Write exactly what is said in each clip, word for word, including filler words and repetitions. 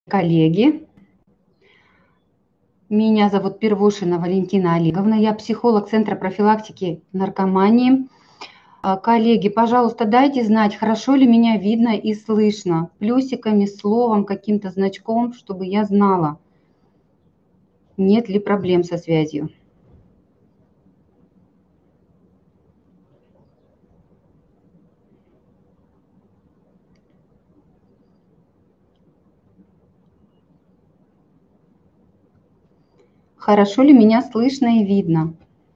Коллеги, меня зовут Первушина Валентина Олеговна, я психолог Центра профилактики наркомании. Коллеги, пожалуйста, дайте знать, хорошо ли меня видно и слышно, плюсиками, словом, каким-то значком, чтобы я знала, нет ли проблем со связью. Хорошо ли меня слышно и видно?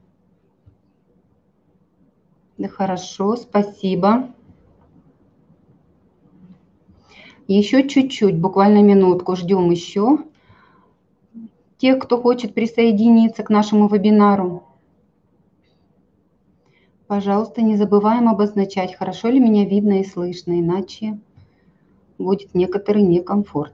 Да, хорошо, спасибо. Еще чуть-чуть, буквально минутку, ждем еще тех, кто хочет присоединиться к нашему вебинару. Пожалуйста, не забываем обозначать, хорошо ли меня видно и слышно, иначе будет некоторый некомфорт.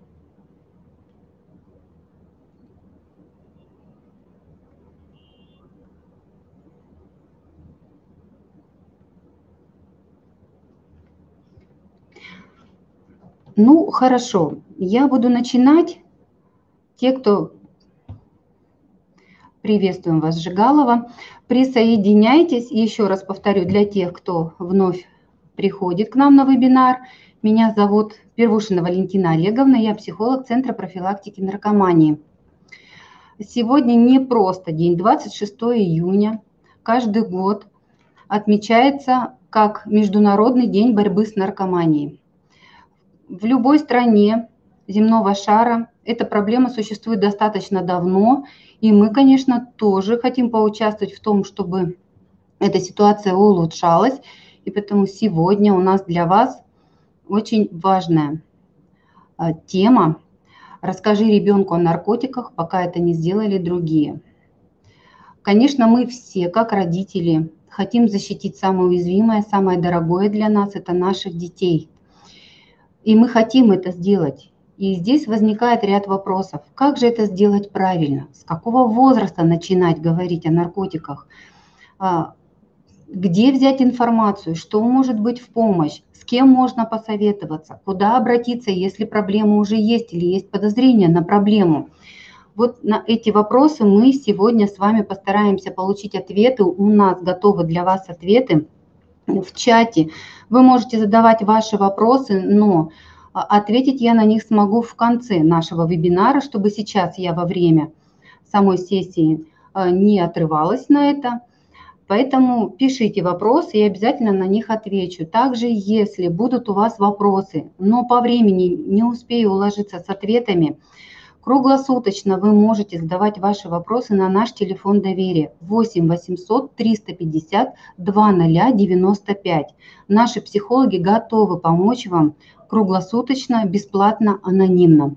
Ну, хорошо, я буду начинать. Те, кто... Приветствуем вас, Жигалова. Присоединяйтесь. Еще раз повторю, для тех, кто вновь приходит к нам на вебинар. Меня зовут Первушина Валентина Олеговна, я психолог Центра профилактики наркомании. Сегодня не просто день, двадцать шестое июня. Каждый год отмечается как Международный день борьбы с наркоманией. В любой стране земного шара эта проблема существует достаточно давно, и мы, конечно, тоже хотим поучаствовать в том, чтобы эта ситуация улучшалась, и поэтому сегодня у нас для вас очень важная тема. Расскажи ребенку о наркотиках, пока это не сделали другие. Конечно, мы все, как родители, хотим защитить самое уязвимое, самое дорогое для нас – это наших детей. И мы хотим это сделать. И здесь возникает ряд вопросов. Как же это сделать правильно? С какого возраста начинать говорить о наркотиках? Где взять информацию? Что может быть в помощь? С кем можно посоветоваться? Куда обратиться, если проблема уже есть или есть подозрение на проблему? Вот на эти вопросы мы сегодня с вами постараемся получить ответы. У нас готовы для вас ответы в чате. Вы можете задавать ваши вопросы, но ответить я на них смогу в конце нашего вебинара, чтобы сейчас я во время самой сессии не отрывалась на это. Поэтому пишите вопросы, я обязательно на них отвечу. Также, если будут у вас вопросы, но по времени не успею уложиться с ответами, круглосуточно вы можете задавать ваши вопросы на наш телефон доверия восемь восемьсот триста пятьдесят двадцать девяносто пять. Наши психологи готовы помочь вам круглосуточно, бесплатно, анонимно.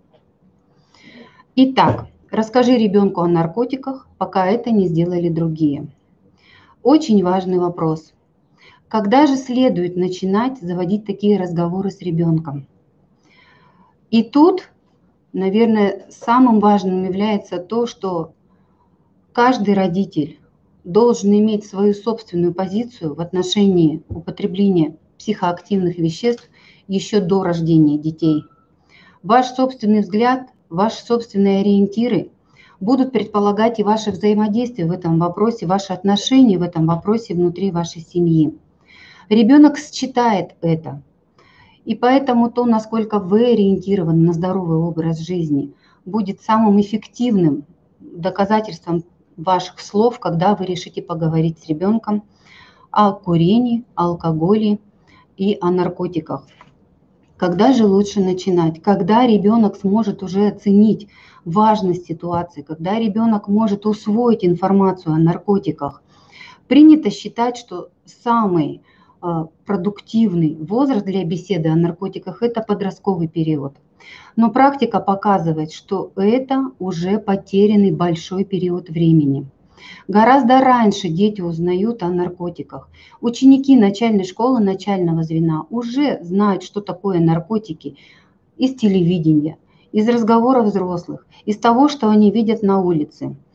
Итак, расскажи ребенку о наркотиках, пока это не сделали другие. Очень важный вопрос. Когда же следует начинать заводить такие разговоры с ребенком? И тут, наверное, самым важным является то, что каждый родитель должен иметь свою собственную позицию в отношении употребления психоактивных веществ еще до рождения детей. Ваш собственный взгляд, ваши собственные ориентиры будут предполагать и ваше взаимодействие в этом вопросе, ваши отношения в этом вопросе внутри вашей семьи. Ребенок считает это. И поэтому то, насколько вы ориентированы на здоровый образ жизни, будет самым эффективным доказательством ваших слов, когда вы решите поговорить с ребенком о курении, алкоголе и о наркотиках. Когда же лучше начинать? Когда ребенок сможет уже оценить важность ситуации, когда ребенок может усвоить информацию о наркотиках. Принято считать, что самый продуктивный возраст для беседы о наркотиках – это подростковый период. Но практика показывает, что это уже потерянный большой период времени. Гораздо раньше дети узнают о наркотиках. Ученики начальной школы, начального звена уже знают, что такое наркотики из телевидения, из разговоров взрослых, из того, что они видят на улице.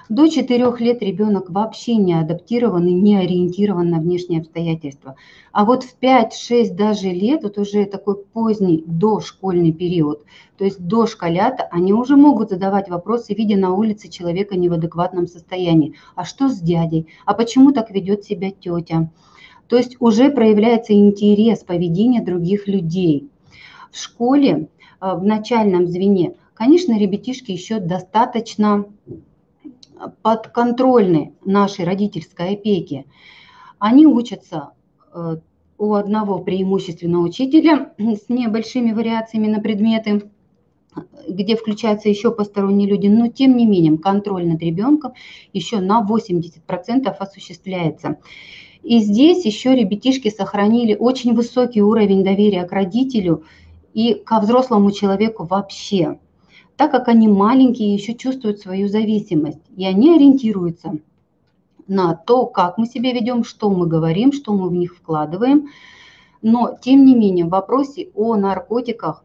До четырёх лет ребенок вообще не адаптирован и не ориентирован на внешние обстоятельства. А вот в пять-шесть даже лет, вот уже такой поздний дошкольный период, то есть дошколята, они уже могут задавать вопросы, видя на улице человека не в адекватном состоянии. А что с дядей? А почему так ведет себя тетя? То есть уже проявляется интерес поведения других людей. В школе, э, в начальном звене, конечно, ребятишки еще достаточно подконтрольны нашей родительской опеке. Они учатся э, у одного преимущественно учителя с небольшими вариациями на предметы, где включаются еще посторонние люди, но тем не менее контроль над ребенком еще на восемьдесят процентов осуществляется. И здесь еще ребятишки сохранили очень высокий уровень доверия к родителю и ко взрослому человеку вообще, так как они маленькие, еще чувствуют свою зависимость, и они ориентируются на то, как мы себя ведем, что мы говорим, что мы в них вкладываем. Но, тем не менее, в вопросе о наркотиках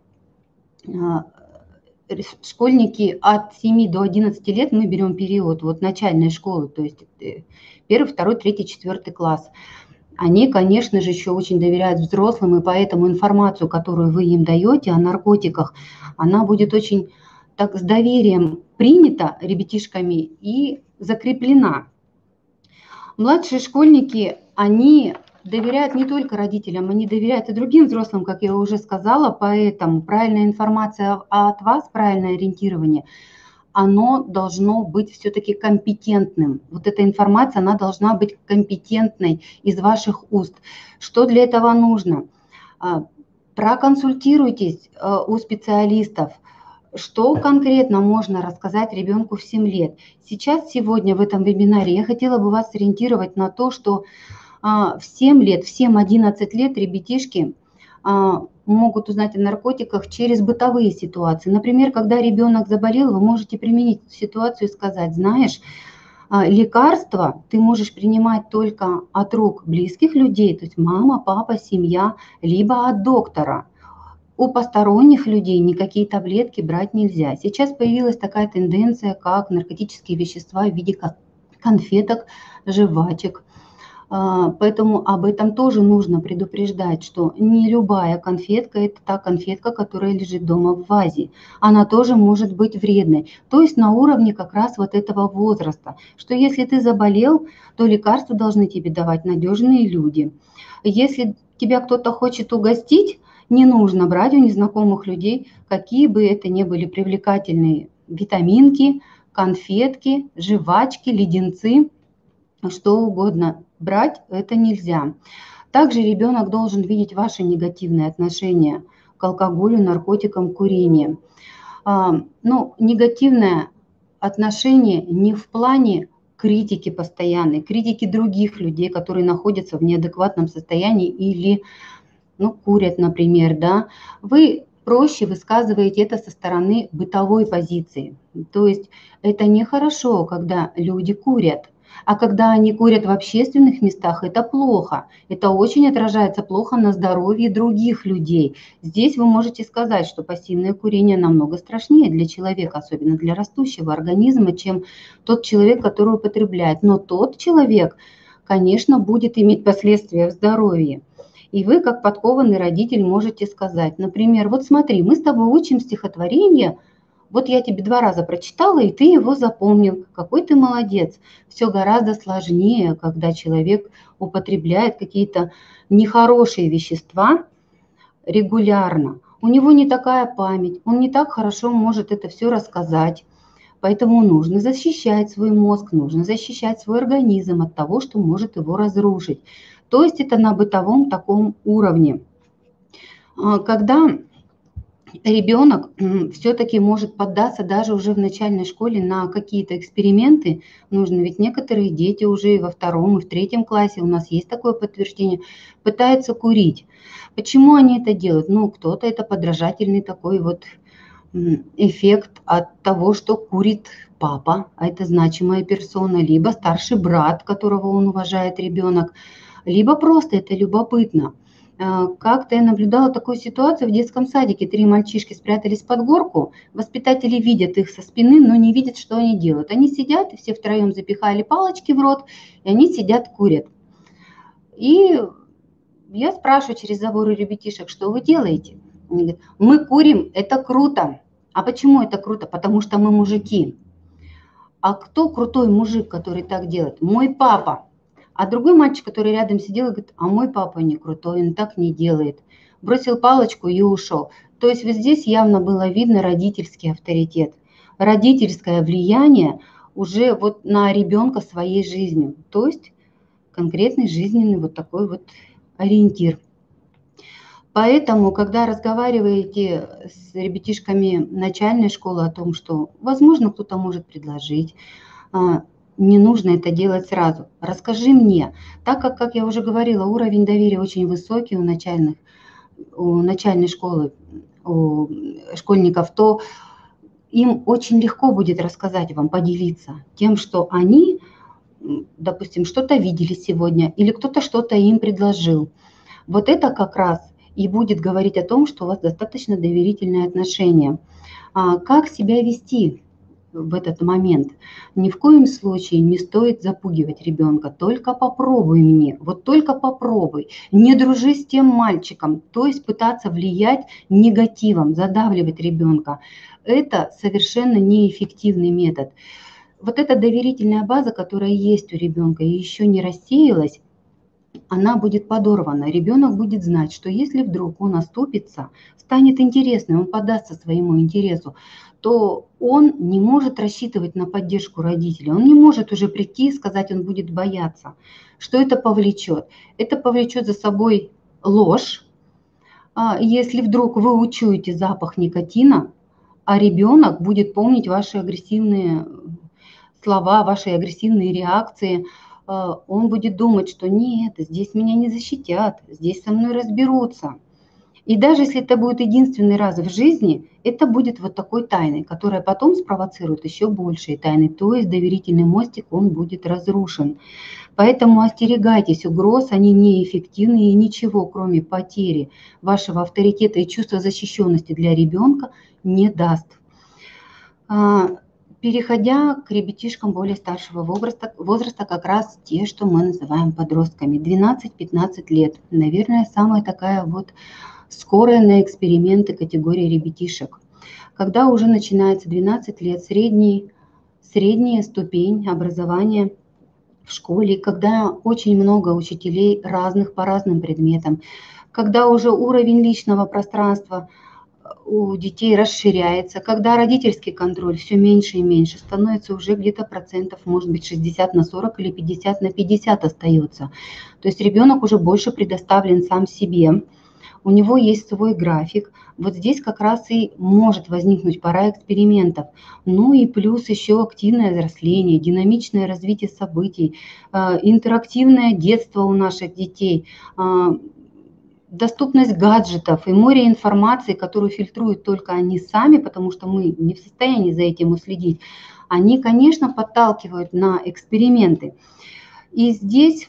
школьники от семи до одиннадцати лет, мы берем период вот начальной школы, то есть первый, второй, третий, четвертый класс, они, конечно же, еще очень доверяют взрослым, и поэтому информацию, которую вы им даете о наркотиках, она будет очень так с доверием принята ребятишками и закреплена. Младшие школьники, они доверяют не только родителям, они доверяют и другим взрослым, как я уже сказала, поэтому правильная информация от вас, правильное ориентирование, оно должно быть все-таки компетентным. Вот эта информация, она должна быть компетентной из ваших уст. Что для этого нужно? Проконсультируйтесь у специалистов, что конкретно можно рассказать ребенку в семь лет. Сейчас, сегодня в этом вебинаре я хотела бы вас ориентировать на то, что в семь лет, в семь-одиннадцать лет ребятишки могут узнать о наркотиках через бытовые ситуации. Например, когда ребенок заболел, вы можете применить ситуацию и сказать: знаешь, лекарства ты можешь принимать только от рук близких людей, то есть мама, папа, семья, либо от доктора. У посторонних людей никакие таблетки брать нельзя. Сейчас появилась такая тенденция, как наркотические вещества в виде конфеток, жвачек. Поэтому об этом тоже нужно предупреждать, что не любая конфетка – это та конфетка, которая лежит дома в вазе. Она тоже может быть вредной. То есть на уровне как раз вот этого возраста, что если ты заболел, то лекарства должны тебе давать надежные люди. Если тебя кто-то хочет угостить, не нужно брать у незнакомых людей, какие бы это ни были привлекательные витаминки, конфетки, жвачки, леденцы, что угодно. Брать это нельзя. Также ребенок должен видеть ваши негативные отношения к алкоголю, наркотикам, курению. Но негативное отношение не в плане критики постоянной, критики других людей, которые находятся в неадекватном состоянии или ну, курят, например, да, вы проще высказываете это со стороны бытовой позиции. То есть это нехорошо, когда люди курят. А когда они курят в общественных местах, это плохо. Это очень отражается плохо на здоровье других людей. Здесь вы можете сказать, что пассивное курение намного страшнее для человека, особенно для растущего организма, чем тот человек, который употребляет. Но тот человек, конечно, будет иметь последствия в здоровье. И вы, как подкованный родитель, можете сказать, например, вот смотри, мы с тобой учим стихотворение, вот я тебе два раза прочитала, и ты его запомнил. Какой ты молодец. Все гораздо сложнее, когда человек употребляет какие-то нехорошие вещества регулярно. У него не такая память, он не так хорошо может это все рассказать. Поэтому нужно защищать свой мозг, нужно защищать свой организм от того, что может его разрушить. То есть это на бытовом таком уровне. Когда ребенок все-таки может поддаться даже уже в начальной школе на какие-то эксперименты, нужно, ведь некоторые дети уже и во втором, и в третьем классе, у нас есть такое подтверждение, пытаются курить. Почему они это делают? Ну, кто-то это подражательный такой вот эффект от того, что курит папа, а это значимая персона, либо старший брат, которого он уважает, ребенок, либо просто это любопытно. Как-то я наблюдала такую ситуацию в детском садике. Три мальчишки спрятались под горку, воспитатели видят их со спины, но не видят, что они делают. Они сидят, и все втроем запихали палочки в рот, и они сидят, курят. И я спрашиваю через заборы ребятишек, что вы делаете? Они говорят, мы курим, это круто. А почему это круто? Потому что мы мужики. А кто крутой мужик, который так делает? Мой папа. А другой мальчик, который рядом сидел, говорит, а мой папа не крутой, он так не делает. Бросил палочку и ушел. То есть вот здесь явно было видно родительский авторитет, родительское влияние уже вот на ребенка своей жизнью. То есть конкретный жизненный вот такой вот ориентир. Поэтому, когда разговариваете с ребятишками начальной школы о том, что, возможно, кто-то может предложить, не нужно это делать сразу. Расскажи мне, так как, как я уже говорила, уровень доверия очень высокий у начальных, у начальной школы, у школьников, то им очень легко будет рассказать вам, поделиться тем, что они, допустим, что-то видели сегодня или кто-то что-то им предложил. Вот это как раз и будет говорить о том, что у вас достаточно доверительные отношения. А как себя вести в этот момент? Ни в коем случае не стоит запугивать ребенка. Только попробуй мне, вот только попробуй. Не дружи с тем мальчиком, то есть пытаться влиять негативом, задавливать ребенка. Это совершенно неэффективный метод. Вот эта доверительная база, которая есть у ребенка и еще не рассеялась, она будет подорвана. Ребенок будет знать, что если вдруг он оступится, станет интересным, он подастся своему интересу, то он не может рассчитывать на поддержку родителей. Он не может уже прийти и сказать, он будет бояться. Что это повлечет? Это повлечет за собой ложь. Если вдруг вы учуете запах никотина, а ребенок будет помнить ваши агрессивные слова, ваши агрессивные реакции, он будет думать, что нет, здесь меня не защитят, здесь со мной разберутся. И даже если это будет единственный раз в жизни, это будет вот такой тайной, которая потом спровоцирует еще большие тайны. То есть доверительный мостик, он будет разрушен. Поэтому остерегайтесь угроз, они неэффективны и ничего, кроме потери вашего авторитета и чувства защищенности для ребенка, не даст. Переходя к ребятишкам более старшего возраста, возраста, как раз те, что мы называем подростками, двенадцать-пятнадцать лет. Наверное, самая такая вот скорая на эксперименты категория ребятишек. Когда уже начинается двенадцать лет, средний, средняя ступень образования в школе, когда очень много учителей разных по разным предметам, когда уже уровень личного пространства у детей расширяется, когда родительский контроль все меньше и меньше, становится уже где-то процентов, может быть, шестьдесят на сорок или пятьдесят на пятьдесят остается. То есть ребенок уже больше предоставлен сам себе, у него есть свой график. Вот здесь как раз и может возникнуть пора экспериментов. Ну и плюс еще активное взросление, динамичное развитие событий, интерактивное детство у наших детей, доступность гаджетов и море информации, которую фильтруют только они сами, потому что мы не в состоянии за этим уследить, они, конечно, подталкивают на эксперименты. И здесь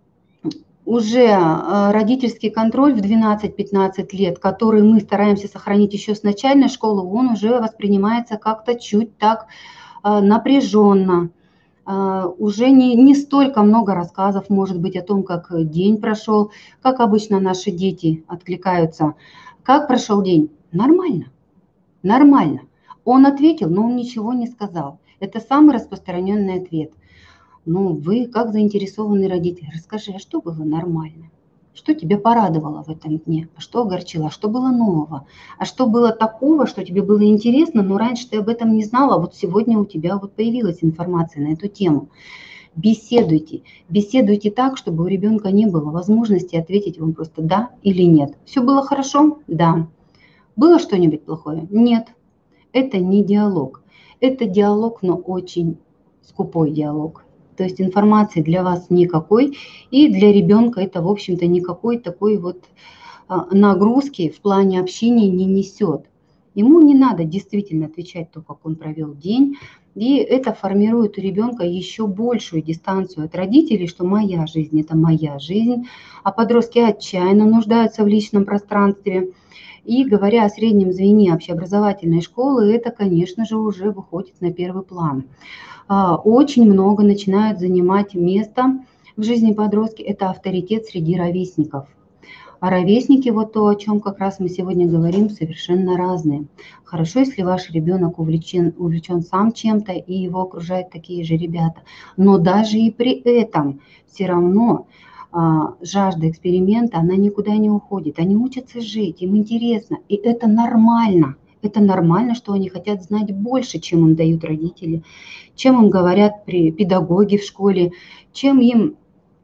уже родительский контроль в двенадцать-пятнадцать лет, который мы стараемся сохранить еще с начальной школы, он уже воспринимается как-то чуть так напряженно. Уже не, не столько много рассказов, может быть, о том, как день прошел, как обычно наши дети откликаются. Как прошел день? Нормально, нормально. Он ответил, но он ничего не сказал. Это самый распространенный ответ. Ну, вы, как заинтересованный родитель, расскажи, а что было нормально? Что тебя порадовало в этом дне? А что огорчило? А что было нового? А что было такого, что тебе было интересно, но раньше ты об этом не знала, а вот сегодня у тебя вот появилась информация на эту тему. Беседуйте. Беседуйте так, чтобы у ребенка не было возможности ответить вам просто да или нет. Все было хорошо? Да. Было что-нибудь плохое? Нет. Это не диалог. Это диалог, но очень скупой диалог. То есть информации для вас никакой, и для ребенка это, в общем-то, никакой такой вот нагрузки в плане общения не несет. Ему не надо действительно отвечать то, как он провел день, и это формирует у ребенка еще большую дистанцию от родителей, что моя жизнь – это моя жизнь, а подростки отчаянно нуждаются в личном пространстве. И говоря о среднем звене общеобразовательной школы, это, конечно же, уже выходит на первый план. Очень много начинают занимать место в жизни подростки – это авторитет среди ровесников. А ровесники, вот то, о чем как раз мы сегодня говорим, совершенно разные. Хорошо, если ваш ребенок увлечен, увлечен сам чем-то и его окружают такие же ребята. Но даже и при этом все равно а, жажда эксперимента, она никуда не уходит. Они учатся жить, им интересно, и это нормально. Это нормально, что они хотят знать больше, чем им дают родители, чем им говорят при педагоги в школе, чем им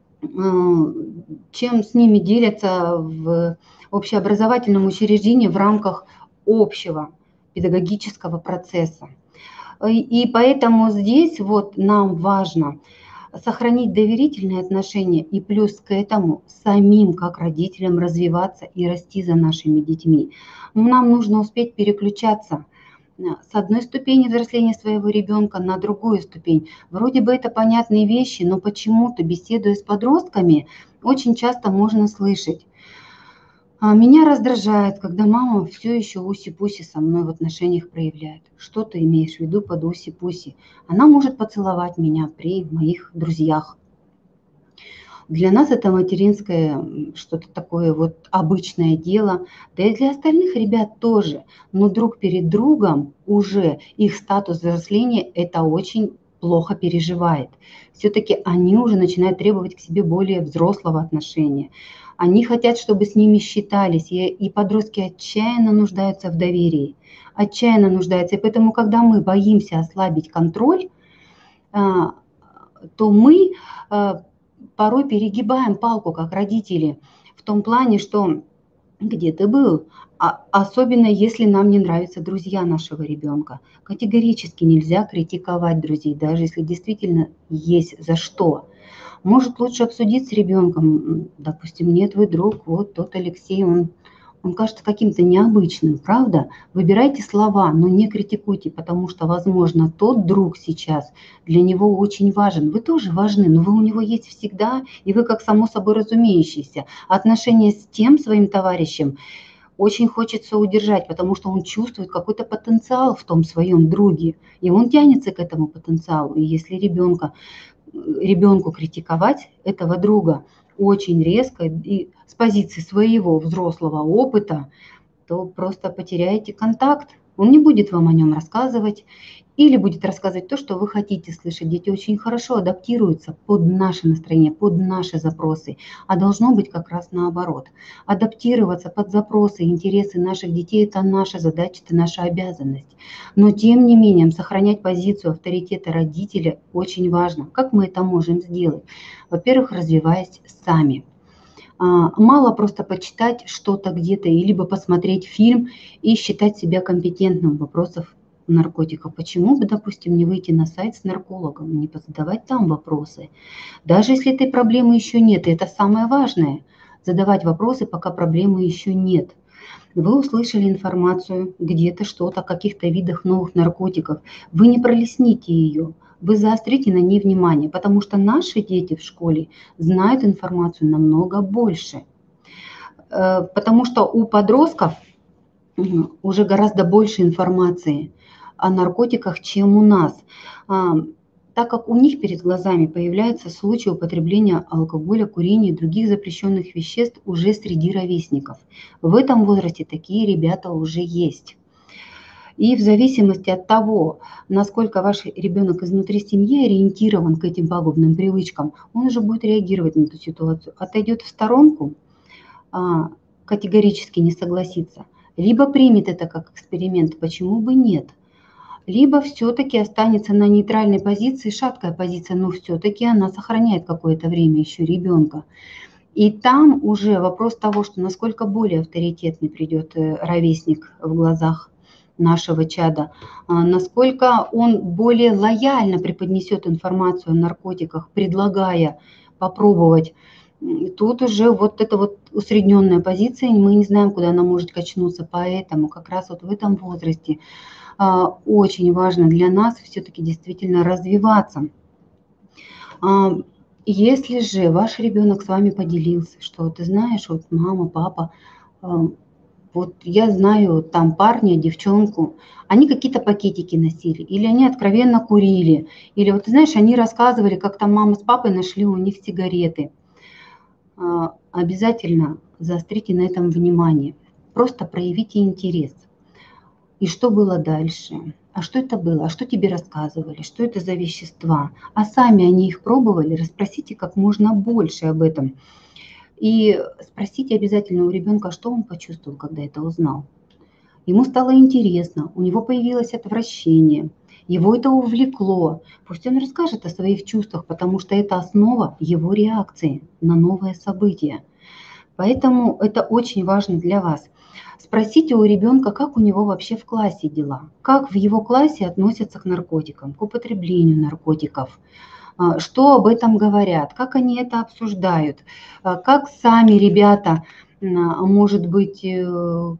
чем с ними делятся в общеобразовательном учреждении в рамках общего педагогического процесса. И поэтому здесь вот нам важно сохранить доверительные отношения и плюс к этому самим, как родителям, развиваться и расти за нашими детьми. Нам нужно успеть переключаться с одной ступени взросления своего ребенка на другую ступень. Вроде бы это понятные вещи, но почему-то, беседуя с подростками, очень часто можно слышать: меня раздражает, когда мама все еще уси-пуси со мной в отношениях проявляет. Что ты имеешь в виду под уси-пуси? Она может поцеловать меня при моих друзьях. Для нас это материнское что-то такое вот обычное дело, да и для остальных ребят тоже. Но друг перед другом уже их статус взросления это очень плохо переживает. Все-таки они уже начинают требовать к себе более взрослого отношения. Они хотят, чтобы с ними считались, и, и подростки отчаянно нуждаются в доверии, отчаянно нуждаются. И поэтому, когда мы боимся ослабить контроль, то мы порой перегибаем палку, как родители, в том плане, что где ты был, а особенно если нам не нравятся друзья нашего ребенка. Категорически нельзя критиковать друзей, даже если действительно есть за что. Может, лучше обсудить с ребенком, допустим, мне твой друг, вот тот Алексей, он, он кажется каким-то необычным, правда? Выбирайте слова, но не критикуйте, потому что, возможно, тот друг сейчас для него очень важен. Вы тоже важны, но вы у него есть всегда, и вы как само собой разумеющийся. Отношения с тем своим товарищем очень хочется удержать, потому что он чувствует какой-то потенциал в том своем друге, и он тянется к этому потенциалу. И если ребенка ребенку критиковать этого друга очень резко и с позиции своего взрослого опыта, то просто потеряете контакт. Он не будет вам о нем рассказывать или будет рассказывать то, что вы хотите слышать. Дети очень хорошо адаптируются под наше настроение, под наши запросы, а должно быть как раз наоборот. Адаптироваться под запросы и интересы наших детей – это наша задача, это наша обязанность. Но тем не менее, сохранять позицию авторитета родителя очень важно. Как мы это можем сделать? Во-первых, развиваясь сами. Мало просто почитать что-то где-то, либо посмотреть фильм и считать себя компетентным в вопросах наркотиков. Почему бы, допустим, не выйти на сайт с наркологом, не позадавать там вопросы? Даже если этой проблемы еще нет, и это самое важное – задавать вопросы, пока проблемы еще нет. Вы услышали информацию где-то, что-то о каких-то видах новых наркотиков. Вы не пролистните ее. Вы заострите на ней внимание, потому что наши дети в школе знают информацию намного больше. Потому что у подростков уже гораздо больше информации о наркотиках, чем у нас. Так как у них перед глазами появляются случаи употребления алкоголя, курения и других запрещенных веществ уже среди ровесников. В этом возрасте такие ребята уже есть. И в зависимости от того, насколько ваш ребенок изнутри семьи ориентирован к этим пагубным привычкам, он уже будет реагировать на эту ситуацию. Отойдет в сторонку, категорически не согласится, либо примет это как эксперимент, почему бы нет, либо все-таки останется на нейтральной позиции, шаткая позиция, но все-таки она сохраняет какое-то время еще ребенка. И там уже вопрос того, что насколько более авторитетный придет ровесник в глазах нашего чада, насколько он более лояльно преподнесет информацию о наркотиках, предлагая попробовать Тут уже вот эта вот усредненная позиция, мы не знаем, куда она может качнуться, поэтому как раз вот в этом возрасте а, очень важно для нас все-таки действительно развиваться. А, Если же ваш ребенок с вами поделился, что ты знаешь, вот мама, папа, а, вот я знаю там парня, девчонку, они какие-то пакетики носили, или они откровенно курили, или вот ты знаешь, они рассказывали, как там мама с папой нашли у них сигареты. А, Обязательно заострите на этом внимание, просто проявите интерес. И что было дальше? А что это было? А что тебе рассказывали? Что это за вещества? А сами они их пробовали? Расспросите как можно больше об этом. И спросите обязательно у ребенка, что он почувствовал, когда это узнал. Ему стало интересно, у него появилось отвращение, его это увлекло. Пусть он расскажет о своих чувствах, потому что это основа его реакции на новое событие. Поэтому это очень важно для вас. Спросите у ребенка, как у него вообще в классе дела, как в его классе относятся к наркотикам, к употреблению наркотиков, а, что об этом говорят, как они это обсуждают, а, как сами ребята, м, может быть, э,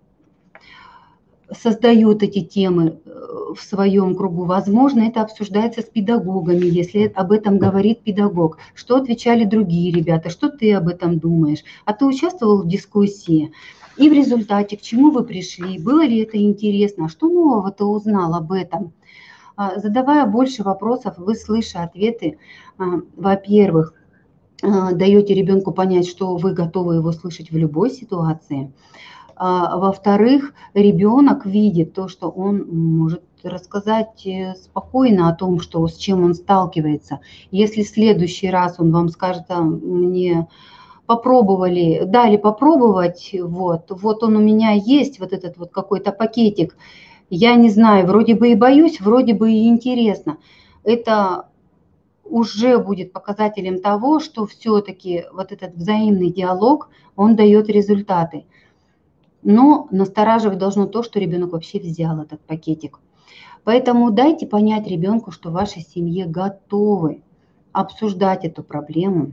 создают эти темы э, в своем кругу. Возможно, это обсуждается с педагогами, если об этом говорит педагог. Что отвечали другие ребята, что ты об этом думаешь? А ты участвовал в дискуссии? И в результате к чему вы пришли? Было ли это интересно? Что нового ты узнал об этом? А, Задавая больше вопросов, вы, слыша ответы, а, во-первых, а, даете ребенку понять, что вы готовы его слышать в любой ситуации. А, во-вторых, ребенок видит то, что он может рассказать э, спокойно о том, что, с чем он сталкивается. Если в следующий раз он вам скажет, а, мне попробовали, дали попробовать, вот, вот он у меня есть, вот этот вот какой-то пакетик, я не знаю, вроде бы и боюсь, вроде бы и интересно. Это уже будет показателем того, что все-таки вот этот взаимный диалог, он дает результаты. Но настораживать должно то, что ребенок вообще взял этот пакетик. Поэтому дайте понять ребенку, что в вашей семье готовы обсуждать эту проблему,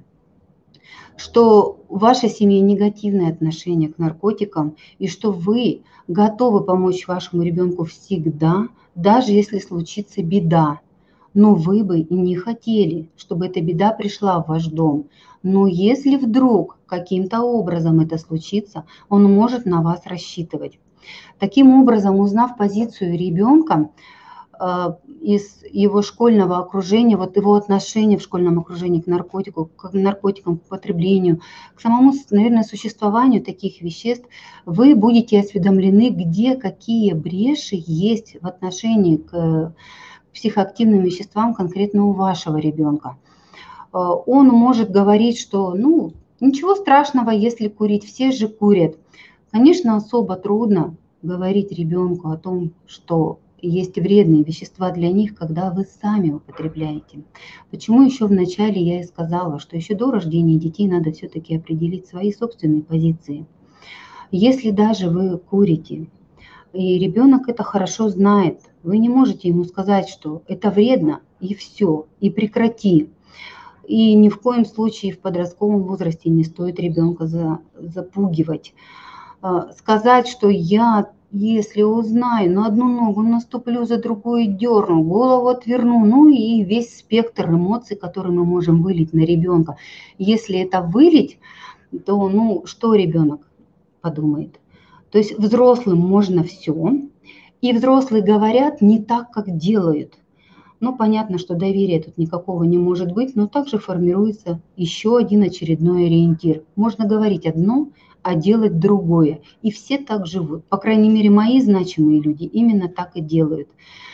что в вашей семье негативное отношение к наркотикам и что вы готовы помочь вашему ребенку всегда, даже если случится беда. Но вы бы и не хотели, чтобы эта беда пришла в ваш дом. Но если вдруг каким-то образом это случится, он может на вас рассчитывать. Таким образом, узнав позицию ребенка э, из его школьного окружения, вот его отношение в школьном окружении к наркотику, к наркотикам, к употреблению, к самому, наверное, существованию таких веществ, вы будете осведомлены, где какие бреши есть в отношении к психоактивным веществам конкретно у вашего ребенка. Он может говорить, что ну, ничего страшного, если курить, все же курят. Конечно, особо трудно говорить ребенку о том, что есть вредные вещества для них, когда вы сами употребляете. Почему еще вначале я и сказала, что еще до рождения детей надо все-таки определить свои собственные позиции. Если даже вы курите, и ребенок это хорошо знает, вы не можете ему сказать, что это вредно, и все, и прекрати. И ни в коем случае в подростковом возрасте не стоит ребенка за, запугивать. А, Сказать, что я, если узнаю, на одну ногу наступлю, за другую дерну, голову отверну, ну и весь спектр эмоций, который мы можем вылить на ребенка. Если это вылить, то ну что ребенок подумает? То есть взрослым можно все, и взрослые говорят не так, как делают. Ну, понятно, что доверия тут никакого не может быть, но также формируется еще один очередной ориентир. Можно говорить одно, а делать другое. И все так живут. По крайней мере, мои значимые люди именно так и делают.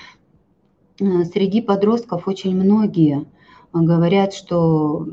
Э, Среди подростков очень многие говорят, что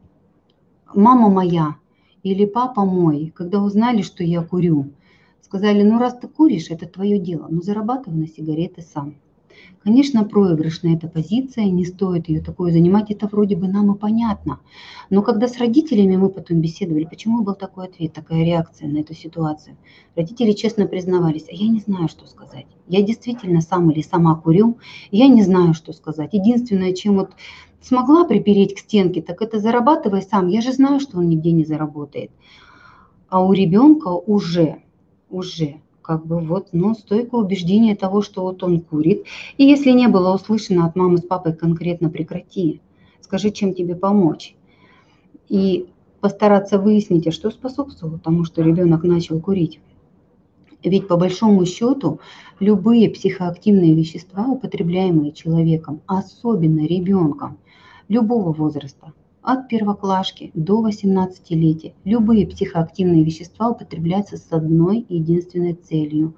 мама моя или папа мой, когда узнали, что я курю, сказали, ну раз ты куришь, это твое дело, но зарабатывай на сигареты сам. Конечно, проигрышная эта позиция, не стоит ее такую занимать, это вроде бы нам и понятно. Но когда с родителями мы потом беседовали, почему был такой ответ, такая реакция на эту ситуацию? Родители честно признавались, а я не знаю, что сказать. Я действительно сам или сама курю, я не знаю, что сказать. Единственное, чем вот смогла припереть к стенке, так это зарабатывай сам. Я же знаю, что он нигде не заработает. А у ребенка уже, уже как бы вот, ну, стойкое убеждение того, что вот он курит. И если не было услышано от мамы с папой конкретно прекрати, скажи, чем тебе помочь. И постараться выяснить, а что способствовало тому, что ребенок начал курить. Ведь по большому счету любые психоактивные вещества, употребляемые человеком, особенно ребенком, любого возраста, от первоклашки до восемнадцатилетия, любые психоактивные вещества употребляются с одной единственной целью.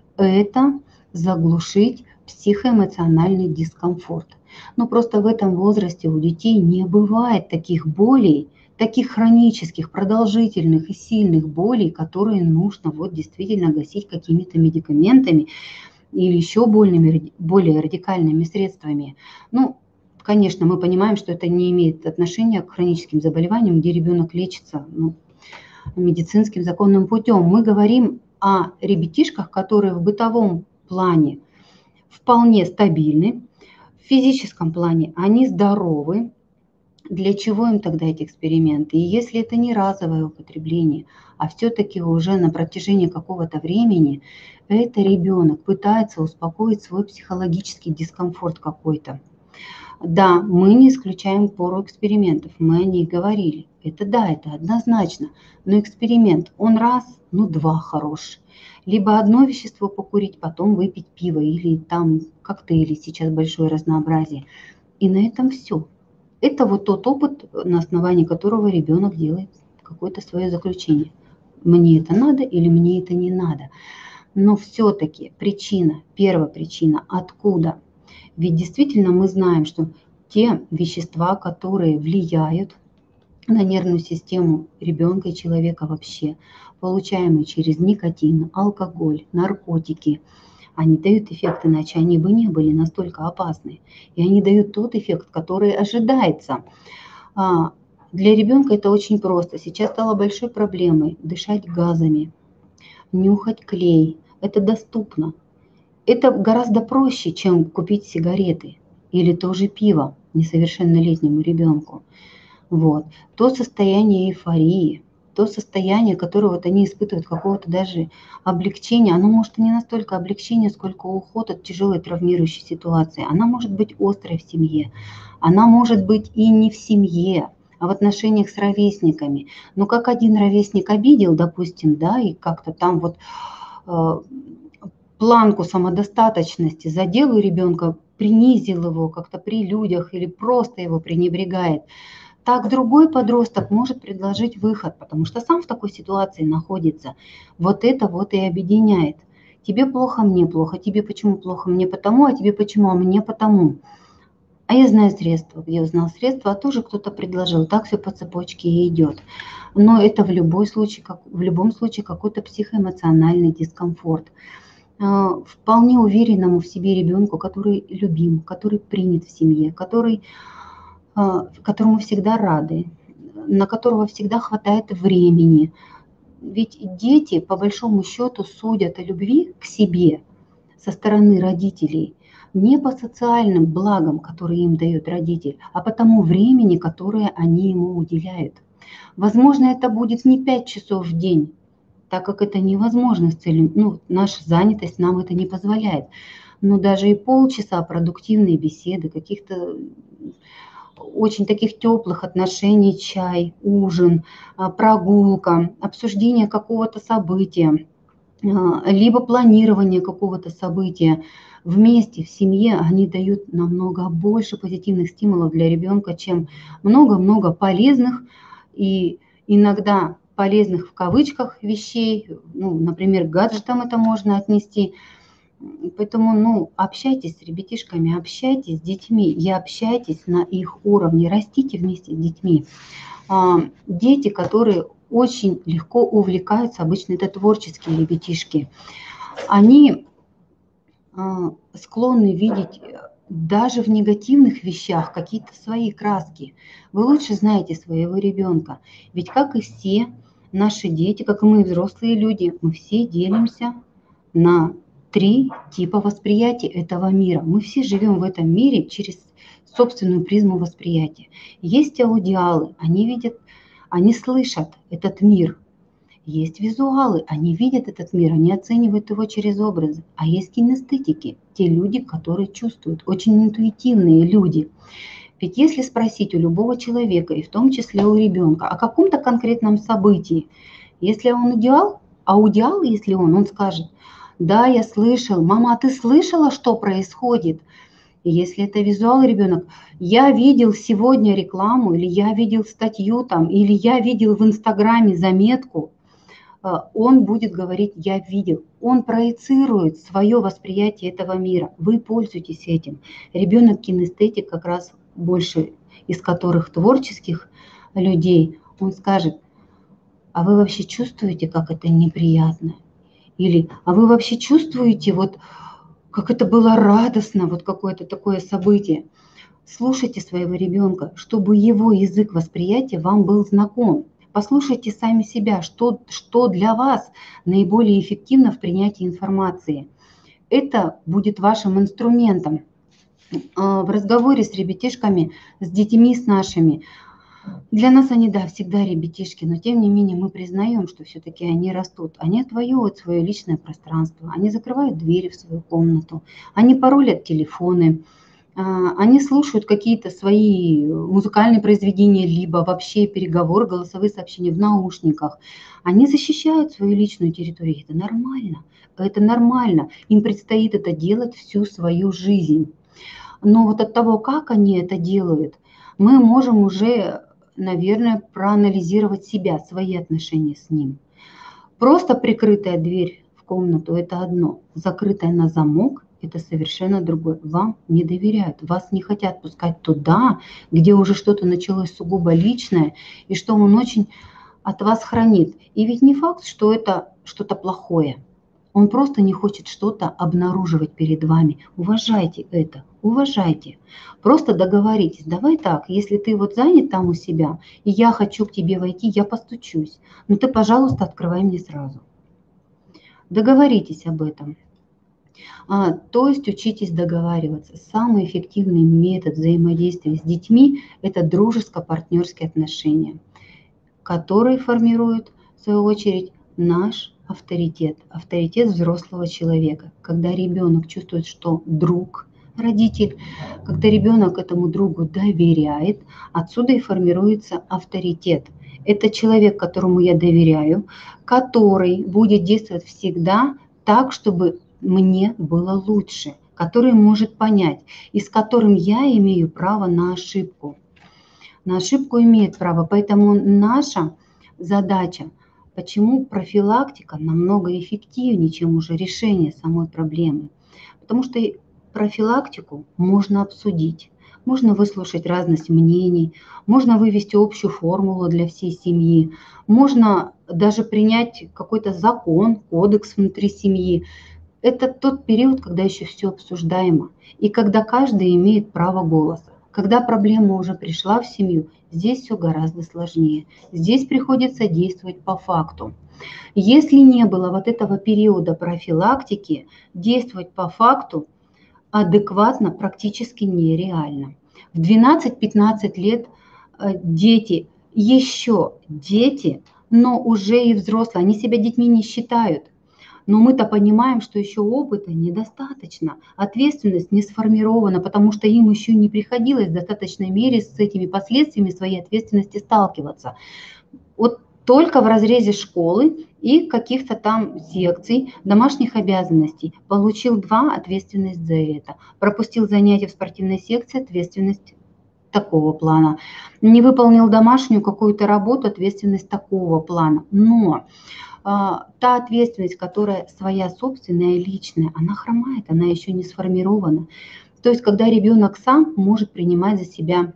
Это заглушить психоэмоциональный дискомфорт. Но просто в этом возрасте у детей не бывает таких болей, таких хронических, продолжительных и сильных болей, которые нужно вот действительно гасить какими-то медикаментами или еще больными, более радикальными средствами. Ну, конечно, мы понимаем, что это не имеет отношения к хроническим заболеваниям, где ребенок лечится ну, медицинским законным путем. Мы говорим о ребятишках, которые в бытовом плане вполне стабильны, в физическом плане они здоровы. Для чего им тогда эти эксперименты? И если это не разовое употребление, а все-таки уже на протяжении какого-то времени, это ребенок пытается успокоить свой психологический дискомфорт какой-то. Да, мы не исключаем пору экспериментов, мы о них говорили. Это да, это однозначно. Но эксперимент, он раз, ну два хорош. Либо одно вещество покурить, потом выпить пиво или там коктейли, сейчас большое разнообразие. И на этом все. Это вот тот опыт, на основании которого ребенок делает какое-то свое заключение. Мне это надо или мне это не надо. Но все-таки причина, первая причина, откуда? Ведь действительно мы знаем, что те вещества, которые влияют на нервную систему ребенка и человека вообще, получаемые через никотин, алкоголь, наркотики, они дают эффект, иначе они бы не были настолько опасны. И они дают тот эффект, который ожидается. А, для ребенка это очень просто. Сейчас стало большой проблемой дышать газами, нюхать клей. Это доступно. Это гораздо проще, чем купить сигареты или тоже пиво несовершеннолетнему ребенку. Вот. То состояние эйфории, то состояние, которое вот они испытывают, какого-то даже облегчения, оно может и не настолько облегчение, сколько уход от тяжелой травмирующей ситуации. Она может быть острой в семье, она может быть и не в семье, а в отношениях с ровесниками. Но как один ровесник обидел, допустим, да, и как-то там вот э, планку самодостаточности задел у ребенка, принизил его как-то при людях или просто его пренебрегает, так другой подросток может предложить выход, потому что сам в такой ситуации находится. Вот это вот и объединяет. Тебе плохо, мне плохо. Тебе почему плохо? Мне потому, а тебе почему? А мне потому. А я знаю средства. Где узнал средства, а тоже кто-то предложил. Так все по цепочке и идет. Но это в, любой случае, как, в любом случае какой-то психоэмоциональный дискомфорт. Вполне уверенному в себе ребенку, который любим, который принят в семье, который которому всегда рады, на которого всегда хватает времени. Ведь дети, по большому счету, судят о любви к себе со стороны родителей не по социальным благам, которые им дает родитель, а по тому времени, которое они ему уделяют. Возможно, это будет не пять часов в день, так как это невозможно с целью, ну, наша занятость нам это не позволяет. Но даже и полчаса продуктивной беседы, каких-то очень таких теплых отношений, чай, ужин, прогулка, обсуждение какого-то события, либо планирование какого-то события вместе, в семье, они дают намного больше позитивных стимулов для ребенка, чем много-много полезных и иногда полезных в кавычках вещей, ну, например, к гаджетам это можно отнести. Поэтому, ну, общайтесь с ребятишками, общайтесь с детьми и общайтесь на их уровне, растите вместе с детьми. Дети, которые очень легко увлекаются, обычно это творческие ребятишки, они склонны видеть даже в негативных вещах какие-то свои краски. Вы лучше знаете своего ребенка. Ведь как и все наши дети, как и мы, взрослые люди, мы все делимся на три типа восприятия этого мира. Мы все живем в этом мире через собственную призму восприятия. Есть аудиалы, они видят, они слышат этот мир. Есть визуалы, они видят этот мир, они оценивают его через образы. А есть кинестетики, те люди, которые чувствуют, очень интуитивные люди. Ведь если спросить у любого человека, и в том числе у ребенка, о каком-то конкретном событии, если он аудиал, аудиал, если он, он скажет: да, я слышал, мама, а ты слышала, что происходит? И если это визуал ребенок: я видел сегодня рекламу, или я видел статью там, или я видел в Инстаграме заметку, он будет говорить: я видел. Он проецирует свое восприятие этого мира. Вы пользуетесь этим. Ребенок кинестетик, как раз больше из которых творческих людей, он скажет: а вы вообще чувствуете, как это неприятно? Или а вы вообще чувствуете, вот как это было радостно, вот какое-то такое событие? Слушайте своего ребенка, чтобы его язык восприятия вам был знаком. Послушайте сами себя, что, что для вас наиболее эффективно в принятии информации. Это будет вашим инструментом в разговоре с ребятишками, с детьми, с нашими. Для нас они, да, всегда ребятишки, но тем не менее мы признаем, что все-таки они растут. Они отвоевывают свое личное пространство, они закрывают двери в свою комнату, они паролят телефоны, они слушают какие-то свои музыкальные произведения, либо вообще переговоры, голосовые сообщения в наушниках. Они защищают свою личную территорию. Это нормально. Это нормально. Им предстоит это делать всю свою жизнь. Но вот от того, как они это делают, мы можем уже, наверное, проанализировать себя, свои отношения с ним. Просто прикрытая дверь в комнату – это одно. Закрытая на замок – это совершенно другое. Вам не доверяют, вас не хотят пускать туда, где уже что-то началось сугубо личное, и что он очень от вас хранит. И ведь не факт, что это что-то плохое. Он просто не хочет что-то обнаруживать перед вами. Уважайте это, уважайте. Просто договоритесь. Давай так, если ты вот занят там у себя, и я хочу к тебе войти, я постучусь. Но ты, пожалуйста, открывай мне сразу. Договоритесь об этом. А, то есть учитесь договариваться. Самый эффективный метод взаимодействия с детьми – это дружеско-партнерские отношения, которые формируют, в свою очередь, наш авторитет, авторитет взрослого человека. Когда ребенок чувствует, что друг, родитель, когда ребенок этому другу доверяет, отсюда и формируется авторитет. Это человек, которому я доверяю, который будет действовать всегда так, чтобы мне было лучше, который может понять, и с которым я имею право на ошибку. На ошибку имеет право, поэтому наша задача, почему профилактика намного эффективнее, чем уже решение самой проблемы. Потому что профилактику можно обсудить, можно выслушать разность мнений, можно вывести общую формулу для всей семьи, можно даже принять какой-то закон, кодекс внутри семьи. Это тот период, когда еще все обсуждаемо, и когда каждый имеет право голоса. Когда проблема уже пришла в семью, здесь все гораздо сложнее. Здесь приходится действовать по факту. Если не было вот этого периода профилактики, действовать по факту адекватно практически нереально. В двенадцать-пятнадцать лет дети, еще дети, но уже и взрослые, они себя детьми не считают. Но мы-то понимаем, что еще опыта недостаточно, ответственность не сформирована, потому что им еще не приходилось в достаточной мере с этими последствиями своей ответственности сталкиваться. Вот только в разрезе школы и каких-то там секций, домашних обязанностей получил два, ответственность за это. Пропустил занятия в спортивной секции, ответственность такого плана. Не выполнил домашнюю какую-то работу, ответственность такого плана. Но та ответственность, которая своя собственная, личная, она хромает, она еще не сформирована. То есть, когда ребенок сам может принимать за себя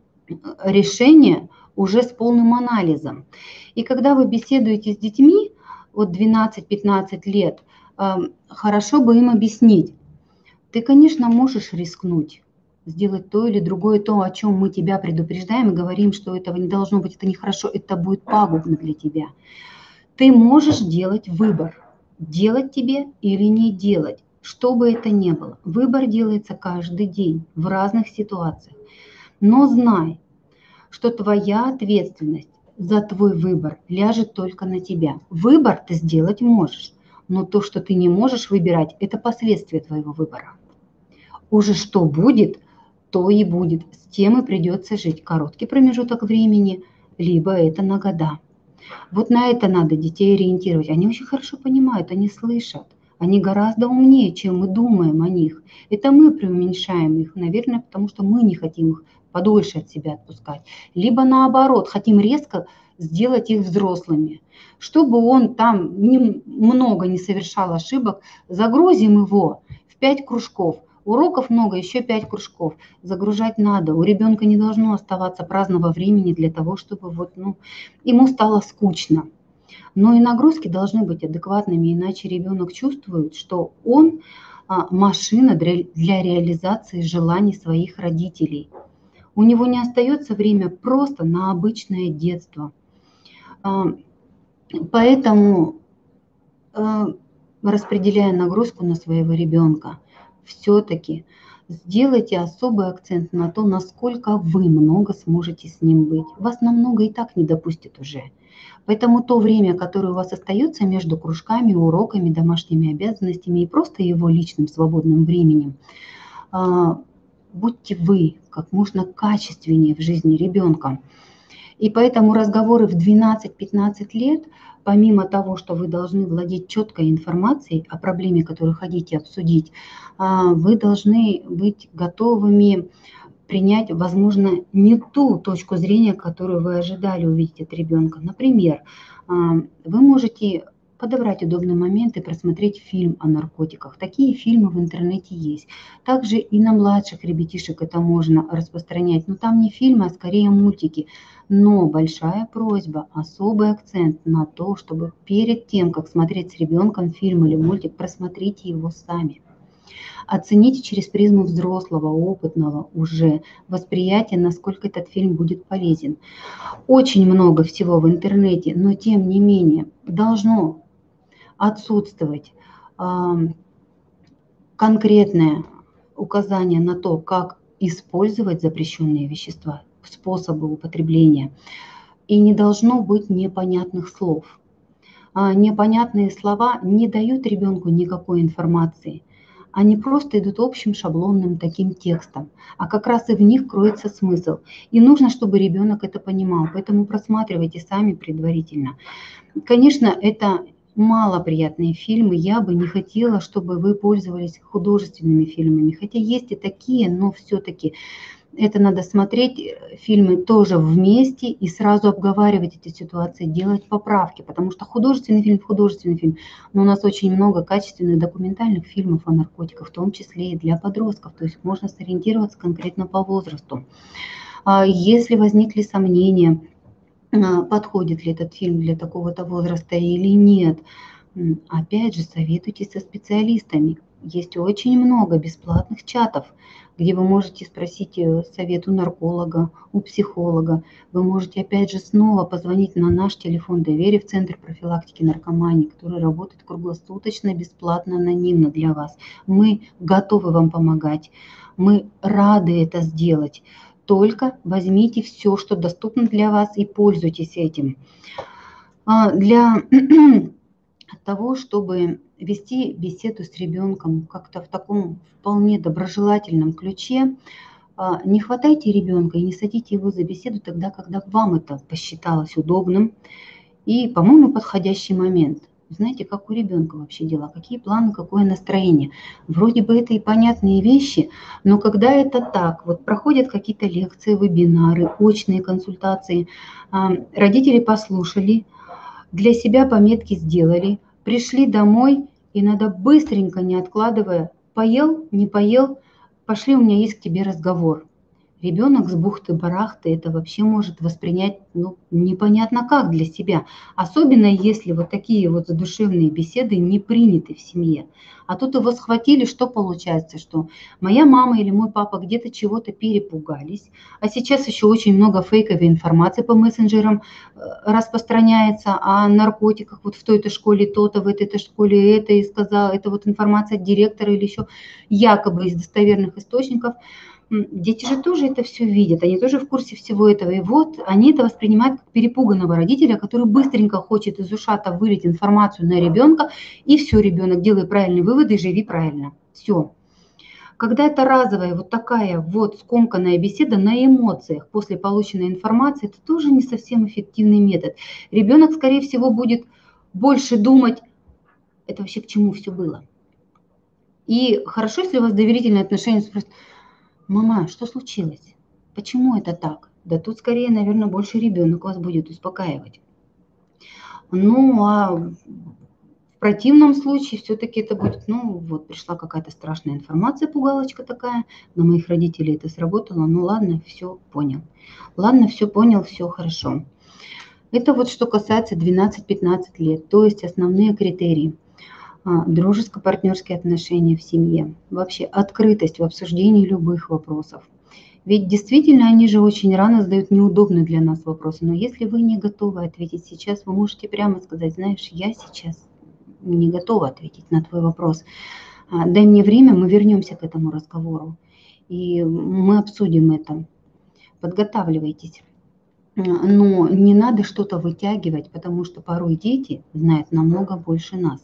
решения уже с полным анализом. И когда вы беседуете с детьми, вот двенадцать-пятнадцать лет, хорошо бы им объяснить, Ты, конечно, можешь рискнуть, сделать то или другое, то, о чем мы тебя предупреждаем и говорим, что этого не должно быть, это нехорошо, это будет пагубно для тебя. Ты можешь делать выбор, делать тебе или не делать, что бы это ни было. Выбор делается каждый день в разных ситуациях. Но знай, что твоя ответственность за твой выбор ляжет только на тебя. Выбор ты сделать можешь, но то, что ты не можешь выбирать, это последствия твоего выбора. Уже что будет, то и будет. С тем и придется жить короткий промежуток времени, либо это на года. Вот на это надо детей ориентировать. Они очень хорошо понимают, они слышат. Они гораздо умнее, чем мы думаем о них. Это мы преуменьшаем их, наверное, потому что мы не хотим их подольше от себя отпускать. Либо наоборот, хотим резко сделать их взрослыми. Чтобы он там не, много не совершал ошибок, загрузим его в пять кружков. Уроков много, еще пять кружков. Загружать надо. У ребенка не должно оставаться праздного времени для того, чтобы вот, ну, ему стало скучно. Но и нагрузки должны быть адекватными, иначе ребенок чувствует, что он а, машина для, для реализации желаний своих родителей. У него не остается время просто на обычное детство. А, поэтому, а, распределяя нагрузку на своего ребенка, все-таки сделайте особый акцент на то, насколько вы много сможете с ним быть. Вас намного и так не допустят уже. Поэтому то время, которое у вас остается между кружками, уроками, домашними обязанностями и просто его личным свободным временем, будьте вы как можно качественнее в жизни ребенка. И поэтому разговоры в двенадцать-пятнадцать лет, помимо того, что вы должны владеть четкой информацией о проблеме, которую хотите обсудить, вы должны быть готовыми принять, возможно, не ту точку зрения, которую вы ожидали увидеть от ребенка. Например, вы можете подобрать удобный момент и просмотреть фильм о наркотиках. Такие фильмы в интернете есть. Также и на младших ребятишек это можно распространять. Но там не фильмы, а скорее мультики. Но большая просьба, особый акцент на то, чтобы перед тем, как смотреть с ребенком фильм или мультик, просмотрите его сами. Оцените через призму взрослого, опытного уже восприятия, насколько этот фильм будет полезен. Очень много всего в интернете, но тем не менее должно отсутствовать э, конкретное указание на то, как использовать запрещенные вещества, способы употребления. И не должно быть непонятных слов. А непонятные слова не дают ребенку никакой информации. Они просто идут общим шаблонным таким текстом, а как раз и в них кроется смысл. И нужно, чтобы ребенок это понимал, поэтому просматривайте сами предварительно. Конечно, это малоприятные фильмы, я бы не хотела, чтобы вы пользовались художественными фильмами, хотя есть и такие, но все-таки это надо смотреть фильмы тоже вместе и сразу обговаривать эти ситуации, делать поправки, потому что художественный фильм, художественный фильм, но у нас очень много качественных документальных фильмов о наркотиках, в том числе и для подростков, то есть можно сориентироваться конкретно по возрасту. Если возникли сомнения, подходит ли этот фильм для такого-то возраста или нет, опять же, советуйтесь со специалистами. Есть очень много бесплатных чатов, где вы можете спросить совет у нарколога, у психолога. Вы можете, опять же, снова позвонить на наш телефон доверия в Центр профилактики наркомании, который работает круглосуточно, бесплатно, анонимно для вас. Мы готовы вам помогать. Мы рады это сделать. Только возьмите все, что доступно для вас, и пользуйтесь этим. Для того, чтобы вести беседу с ребенком как-то в таком вполне доброжелательном ключе, не хватайте ребенка и не садите его за беседу тогда, когда вам это посчиталось удобным и, по-моему, подходящий момент. Знаете, как у ребенка вообще дела, какие планы, какое настроение. Вроде бы это и понятные вещи, но когда это так, вот проходят какие-то лекции, вебинары, очные консультации, родители послушали, для себя пометки сделали, пришли домой, и надо быстренько, не откладывая, поел, не поел, пошли, у меня есть к тебе разговор. Ребенок с бухты-барахты это вообще может воспринять ну, непонятно как для себя. Особенно если вот такие вот задушевные беседы не приняты в семье. А тут его схватили, что получается, что моя мама или мой папа где-то чего-то перепугались, а сейчас еще очень много фейковой информации по мессенджерам э, распространяется о наркотиках. Вот в той-то школе то-то, в этой-то школе это и сказал, это вот информация от директора или еще якобы из достоверных источников. Дети же тоже это все видят, они тоже в курсе всего этого. И вот они это воспринимают как перепуганного родителя, который быстренько хочет из ушата вылить информацию на ребенка, и все, ребенок, делай правильные выводы и живи правильно. Все. Когда это разовая вот такая вот скомканная беседа на эмоциях после полученной информации, это тоже не совсем эффективный метод. Ребенок, скорее всего, будет больше думать, это вообще к чему все было. И хорошо, если у вас доверительные отношения, спросят, мама, что случилось? Почему это так? Да тут скорее, наверное, больше ребенок вас будет успокаивать. Ну, а в противном случае все-таки это будет, ну, вот пришла какая-то страшная информация, пугалочка такая, на моих родителей это сработало, ну ладно, все понял. Ладно, все понял, все хорошо. Это вот что касается двенадцать-пятнадцать лет, то есть основные критерии. Дружеско-партнерские отношения в семье, вообще открытость в обсуждении любых вопросов. Ведь действительно они же очень рано задают неудобные для нас вопросы, но если вы не готовы ответить сейчас, вы можете прямо сказать, знаешь, я сейчас не готова ответить на твой вопрос. Дай мне время, мы вернемся к этому разговору, и мы обсудим это. Подготавливайтесь. Но не надо что-то вытягивать, потому что порой дети знают намного больше нас.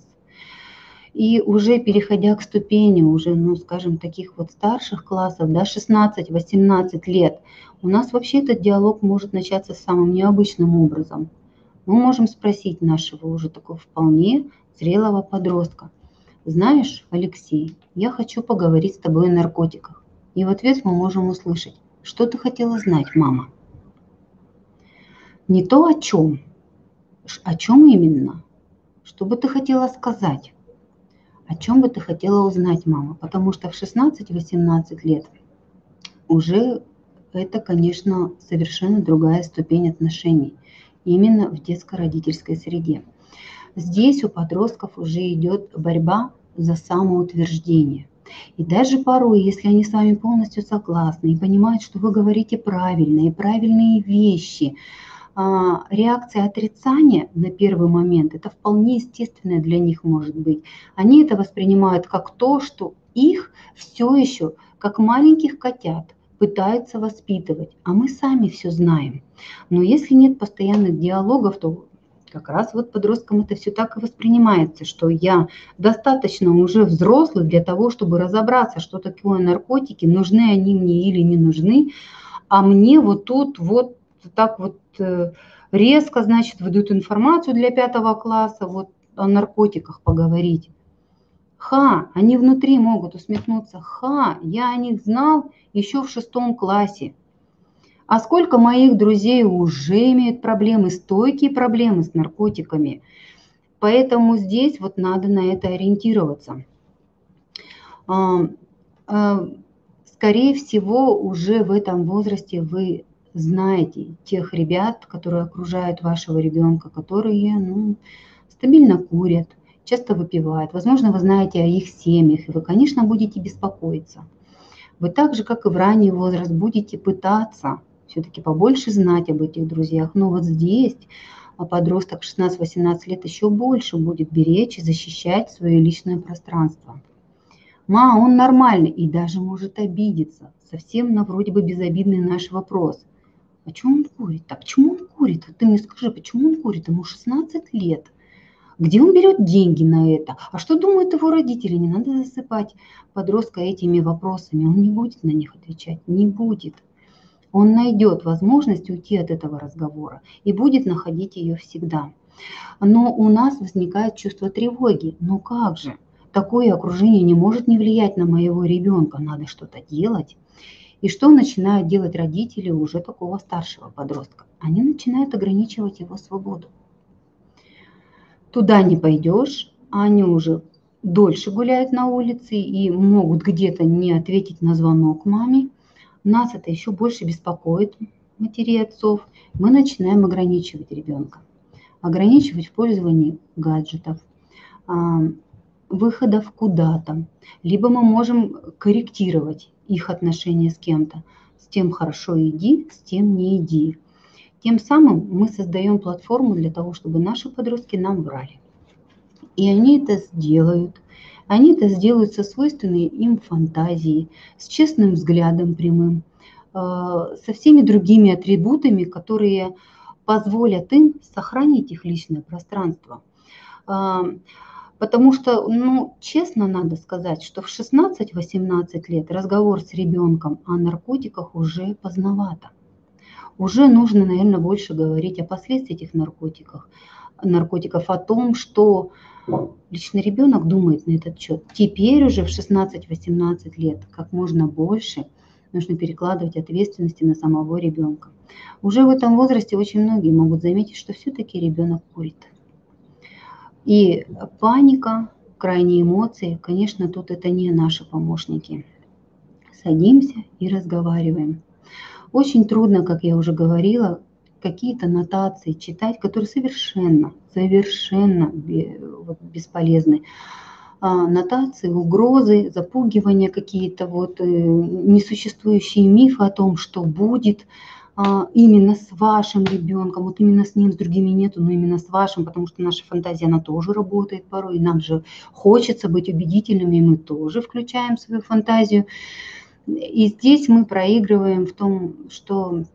И уже переходя к ступени, уже, ну, скажем, таких вот старших классов, да, шестнадцать-восемнадцать лет, у нас вообще этот диалог может начаться самым необычным образом. Мы можем спросить нашего уже такого вполне зрелого подростка. Знаешь, Алексей, я хочу поговорить с тобой о наркотиках. И в ответ мы можем услышать, что ты хотела знать, мама? Не то о чем, о чем именно, что бы ты хотела сказать. О чем бы ты хотела узнать, мама? Потому что в шестнадцать-восемнадцать лет уже это, конечно, совершенно другая ступень отношений. Именно в детско-родительской среде. Здесь у подростков уже идет борьба за самоутверждение. И даже порой, если они с вами полностью согласны и понимают, что вы говорите правильные, правильные вещи, реакция отрицания на первый момент, это вполне естественное для них может быть. Они это воспринимают как то, что их все еще, как маленьких котят, пытаются воспитывать, а мы сами все знаем. Но если нет постоянных диалогов, то как раз вот подросткам это все так и воспринимается, что я достаточно уже взрослый для того, чтобы разобраться, что такое наркотики, нужны они мне или не нужны, а мне вот тут вот так вот резко, значит, выдают информацию для пятого класса, вот о наркотиках поговорить. Ха, они внутри могут усмехнуться. Ха, я о них знал еще в шестом классе. А сколько моих друзей уже имеют проблемы, стойкие проблемы с наркотиками. Поэтому здесь вот надо на это ориентироваться. Скорее всего, уже в этом возрасте вы знаете тех ребят, которые окружают вашего ребенка, которые ну, стабильно курят, часто выпивают. Возможно, вы знаете о их семьях, и вы, конечно, будете беспокоиться. Вы так же, как и в ранний возраст, будете пытаться все-таки побольше знать об этих друзьях. Но вот здесь подросток шестнадцать-восемнадцать лет еще больше будет беречь и защищать свое личное пространство. Ма, он нормальный и даже может обидеться. Совсем на вроде бы безобидный наш вопрос. А почему он курит? Так почему он курит? Вот ты мне скажи, почему он курит? Ему шестнадцать лет. Где он берет деньги на это? А что думают его родители? Не надо засыпать подростка этими вопросами. Он не будет на них отвечать. Не будет. Он найдет возможность уйти от этого разговора и будет находить ее всегда. Но у нас возникает чувство тревоги. Ну как же? Такое окружение не может не влиять на моего ребенка. Надо что-то делать. И что начинают делать родители уже такого старшего подростка? Они начинают ограничивать его свободу. Туда не пойдешь, а они уже дольше гуляют на улице и могут где-то не ответить на звонок маме, нас это еще больше беспокоит, матерей и отцов, мы начинаем ограничивать ребенка. Ограничивать в пользовании гаджетов, выходов куда-то. Либо мы можем корректировать их отношения с кем-то. С тем хорошо иди, с тем не иди. Тем самым мы создаем платформу для того, чтобы наши подростки нам врали. И они это сделают. Они это сделают со свойственной им фантазией, с честным взглядом прямым, со всеми другими атрибутами, которые позволят им сохранить их личное пространство. Потому что, ну, честно надо сказать, что в шестнадцать-восемнадцать лет разговор с ребенком о наркотиках уже поздновато. Уже нужно, наверное, больше говорить о последствиях этих наркотиков, наркотиков, о том, что лично ребенок думает на этот счет. Теперь уже в шестнадцать-восемнадцать лет как можно больше нужно перекладывать ответственности на самого ребенка. Уже в этом возрасте очень многие могут заметить, что все-таки ребенок курит. И паника, крайние эмоции, конечно, тут это не наши помощники. Садимся и разговариваем. Очень трудно, как я уже говорила, какие-то нотации читать, которые совершенно, совершенно бесполезны. Нотации, угрозы, запугивания какие-то, вот несуществующие мифы о том, что будет именно с вашим ребенком, вот именно с ним, с другими нету, но именно с вашим, потому что наша фантазия, она тоже работает порой, и нам же хочется быть убедительными, и мы тоже включаем свою фантазию. И здесь мы проигрываем в том, что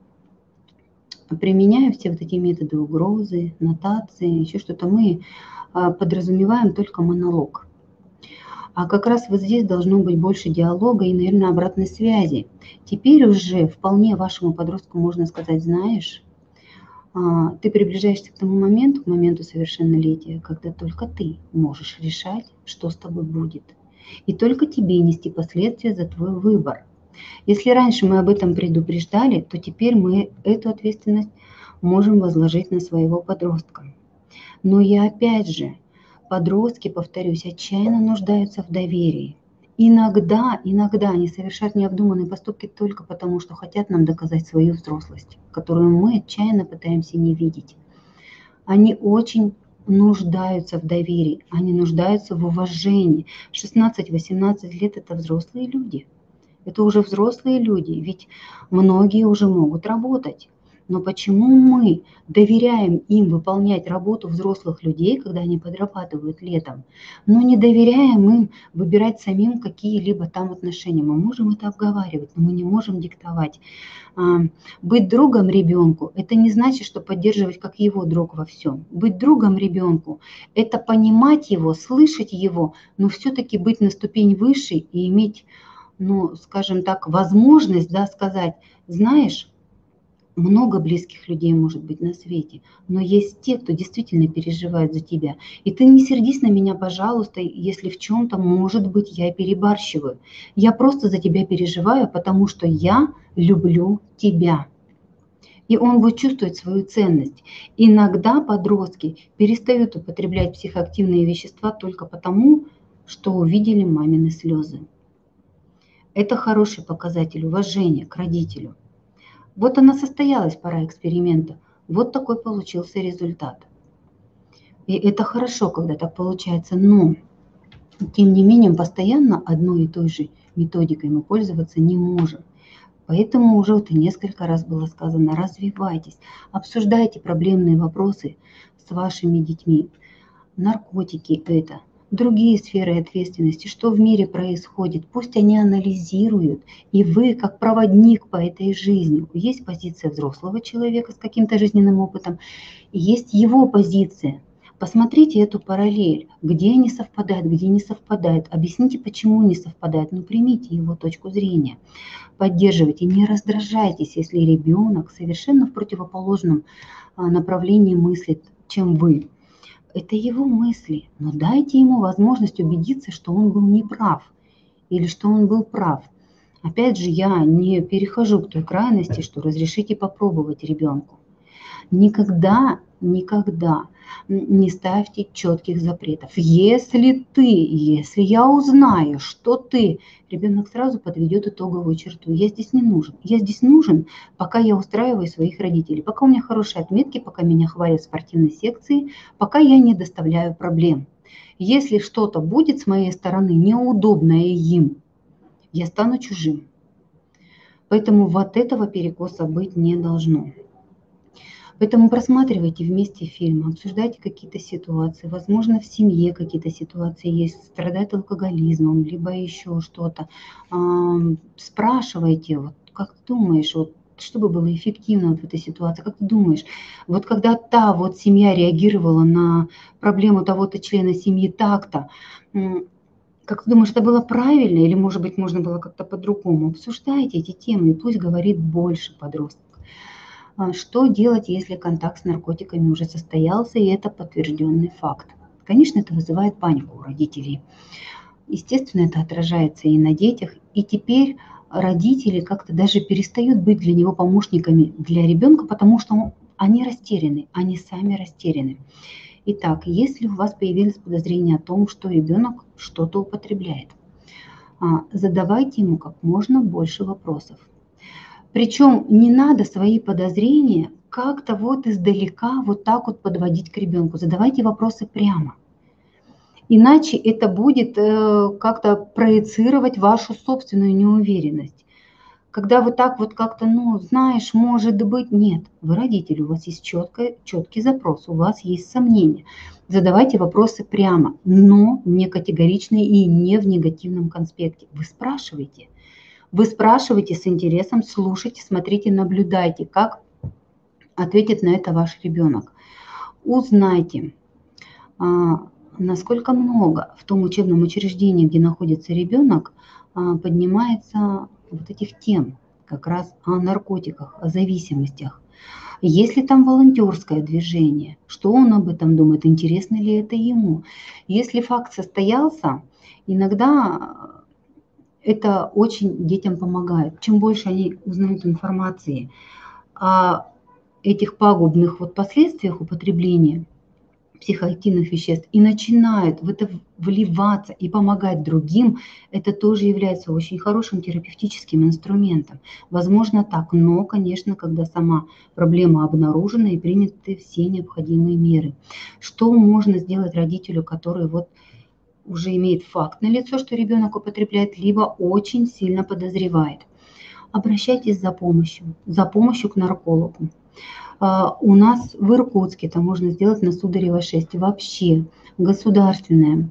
применяя все вот эти методы угрозы, нотации, еще что-то, мы подразумеваем только монолог. А как раз вот здесь должно быть больше диалога и, наверное, обратной связи. Теперь уже вполне вашему подростку можно сказать: знаешь, ты приближаешься к тому моменту, к моменту совершеннолетия, когда только ты можешь решать, что с тобой будет. И только тебе нести последствия за твой выбор. Если раньше мы об этом предупреждали, то теперь мы эту ответственность можем возложить на своего подростка. Но и опять же, подростки, повторюсь, отчаянно нуждаются в доверии. Иногда, иногда они совершают необдуманные поступки только потому, что хотят нам доказать свою взрослость, которую мы отчаянно пытаемся не видеть. Они очень нуждаются в доверии, они нуждаются в уважении. шестнадцать-восемнадцать лет – это взрослые люди. Это уже взрослые люди, ведь многие уже могут работать. Но почему мы доверяем им выполнять работу взрослых людей, когда они подрабатывают летом, но не доверяем им выбирать самим какие-либо там отношения? Мы можем это обговаривать, но мы не можем диктовать. Быть другом ребенку – это не значит, что поддерживать как его друг во всем. Быть другом ребенку – это понимать его, слышать его, но все-таки быть на ступень выше и иметь, ну, скажем так, возможность, да, сказать: знаешь, много близких людей может быть на свете, но есть те, кто действительно переживает за тебя. И ты не сердись на меня, пожалуйста, если в чем-то, может быть, я перебарщиваю. Я просто за тебя переживаю, потому что я люблю тебя. И он будет чувствовать свою ценность. Иногда подростки перестают употреблять психоактивные вещества только потому, что увидели мамины слезы. Это хороший показатель уважения к родителю. Вот она состоялась, пора эксперимента. Вот такой получился результат. И это хорошо, когда так получается, но тем не менее постоянно одной и той же методикой мы пользоваться не можем. Поэтому уже вот и несколько раз было сказано: развивайтесь, обсуждайте проблемные вопросы с вашими детьми. Наркотики это, другие сферы ответственности, что в мире происходит, пусть они анализируют, и вы, как проводник по этой жизни, есть позиция взрослого человека с каким-то жизненным опытом, и есть его позиция. Посмотрите эту параллель, где они совпадают, где не совпадают, объясните, почему не совпадают, но примите его точку зрения, поддерживайте, не раздражайтесь, если ребенок совершенно в противоположном направлении мыслит, чем вы. Это его мысли, но дайте ему возможность убедиться, что он был неправ или что он был прав. Опять же, я не перехожу к той крайности, что разрешите попробовать ребенку. Никогда никогда не ставьте четких запретов. Если ты, если я узнаю, что ты, ребенок сразу подведет итоговую черту. Я здесь не нужен. Я здесь нужен, пока я устраиваю своих родителей, пока у меня хорошие отметки, пока меня хвалят в спортивной секции, пока я не доставляю проблем. Если что-то будет с моей стороны неудобное им, я стану чужим. Поэтому вот этого перекоса быть не должно. Поэтому просматривайте вместе фильм, обсуждайте какие-то ситуации. Возможно, в семье какие-то ситуации есть, страдает алкоголизмом, либо еще что-то. Спрашивайте, вот как ты думаешь, вот, чтобы было эффективно вот в этой ситуации, как ты думаешь, вот когда та вот семья реагировала на проблему того-то члена семьи так-то, как ты думаешь, это было правильно или, может быть, можно было как-то по-другому? Обсуждайте эти темы, и пусть говорит больше подростков. Что делать, если контакт с наркотиками уже состоялся, и это подтвержденный факт? Конечно, это вызывает панику у родителей. Естественно, это отражается и на детях. И теперь родители как-то даже перестают быть для него помощниками для ребенка, потому что он, они растеряны, они сами растеряны. Итак, если у вас появились подозрения о том, что ребенок что-то употребляет, задавайте ему как можно больше вопросов. Причем не надо свои подозрения как-то вот издалека вот так вот подводить к ребенку. Задавайте вопросы прямо. Иначе это будет как-то проецировать вашу собственную неуверенность. Когда вы так вот как-то, ну, знаешь, может быть, нет. Вы родители, у вас есть четкий, четкий запрос, у вас есть сомнения. Задавайте вопросы прямо, но не категоричные и не в негативном конспекте. Вы спрашиваете. Вы спрашиваете с интересом, слушайте, смотрите, наблюдайте, как ответит на это ваш ребенок. Узнайте, насколько много в том учебном учреждении, где находится ребенок, поднимается вот этих тем, как раз о наркотиках, о зависимостях. Есть ли там волонтерское движение, что он об этом думает, интересно ли это ему. Если факт состоялся, иногда это очень детям помогает. Чем больше они узнают информации о этих пагубных вот последствиях употребления психоактивных веществ и начинают в это вливаться и помогать другим, это тоже является очень хорошим терапевтическим инструментом. Возможно так, но, конечно, когда сама проблема обнаружена и приняты все необходимые меры. Что можно сделать родителю, который вот уже имеет факт налицо, что ребенок употребляет, либо очень сильно подозревает? Обращайтесь за помощью, за помощью к наркологу. У нас в Иркутске это можно сделать на Сударева шесть. Вообще государственная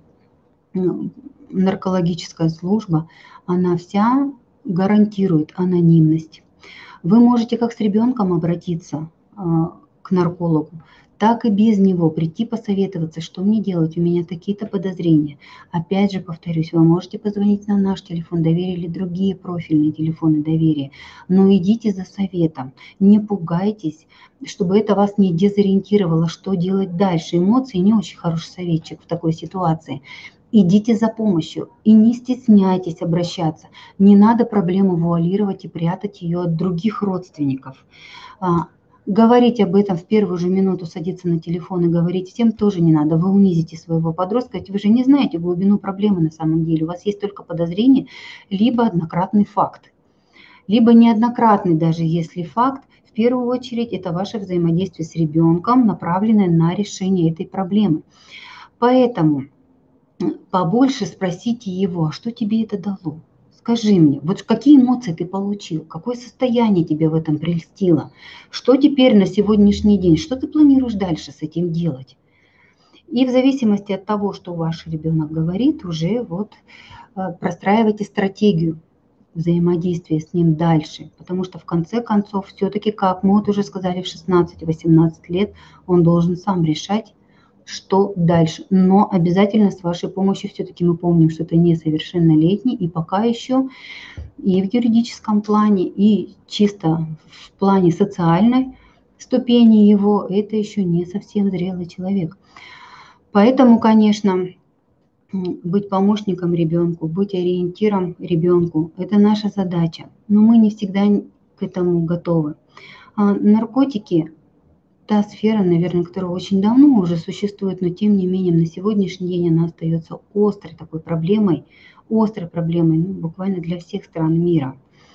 наркологическая служба, она вся гарантирует анонимность. Вы можете как с ребенком обратиться к наркологу, так и без него прийти посоветоваться, что мне делать, у меня такие-то подозрения. Опять же, повторюсь, вы можете позвонить на наш телефон доверия или другие профильные телефоны доверия, но идите за советом, не пугайтесь, чтобы это вас не дезориентировало, что делать дальше. Эмоции не очень хороший советчик в такой ситуации. Идите за помощью и не стесняйтесь обращаться. Не надо проблему вуалировать и прятать ее от других родственников. Говорить об этом в первую же минуту, садиться на телефон и говорить всем тоже не надо. Вы унизите своего подростка, ведь вы же не знаете глубину проблемы на самом деле. У вас есть только подозрение, либо однократный факт. Либо неоднократный, даже если факт, в первую очередь это ваше взаимодействие с ребенком, направленное на решение этой проблемы. Поэтому побольше спросите его, а что тебе это дало? Скажи мне, вот какие эмоции ты получил, какое состояние тебе в этом прельстило, что теперь на сегодняшний день, что ты планируешь дальше с этим делать? И в зависимости от того, что ваш ребенок говорит, уже вот простраивайте стратегию взаимодействия с ним дальше, потому что в конце концов все-таки, как мы вот уже сказали, в шестнадцать-восемнадцать лет он должен сам решать, что дальше. Но обязательно с вашей помощью все-таки мы помним, что это несовершеннолетний, и пока еще и в юридическом плане, и чисто в плане социальной ступени его, это еще не совсем зрелый человек. Поэтому, конечно, быть помощником ребенку, быть ориентиром ребенку – это наша задача, но мы не всегда к этому готовы. Наркотики та сфера, наверное, которая очень давно уже существует, но тем не менее на сегодняшний день она остается острой такой проблемой, острой проблемой, ну, буквально для всех стран мира.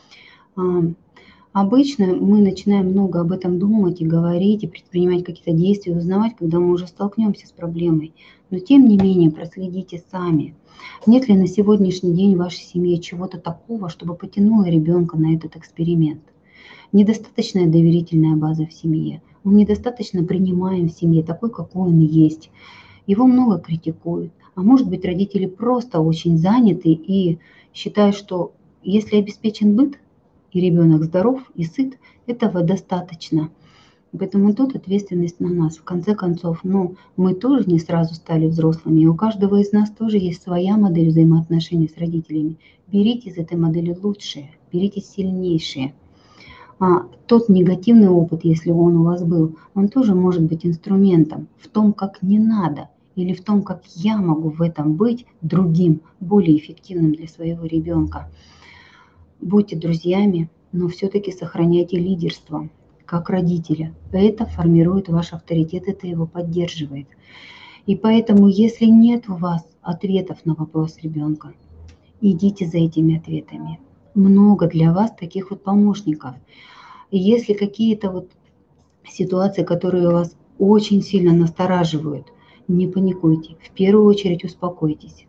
А, Обычно мы начинаем много об этом думать и говорить, и предпринимать какие-то действия, узнавать, когда мы уже столкнемся с проблемой. Но тем не менее проследите сами. Нет ли на сегодняшний день в вашей семье чего-то такого, чтобы потянуло ребенка на этот эксперимент? Недостаточная доверительная база в семье. Мы недостаточно принимаем в семье такой, какой он есть. Его много критикуют. А может быть, родители просто очень заняты и считают, что если обеспечен быт, и ребенок здоров и сыт, этого достаточно. Поэтому тут ответственность на нас. В конце концов, ну, мы тоже не сразу стали взрослыми, и у каждого из нас тоже есть своя модель взаимоотношений с родителями. Берите из этой модели лучшее, берите сильнейшее. А тот негативный опыт, если он у вас был, он тоже может быть инструментом в том, как не надо, или в том, как я могу в этом быть другим, более эффективным для своего ребенка. Будьте друзьями, но все-таки сохраняйте лидерство как родителя. Это формирует ваш авторитет, это его поддерживает. И поэтому, если нет у вас ответов на вопрос ребенка, идите за этими ответами. Много для вас таких вот помощников. И если какие-то вот ситуации, которые вас очень сильно настораживают, не паникуйте. В первую очередь успокойтесь.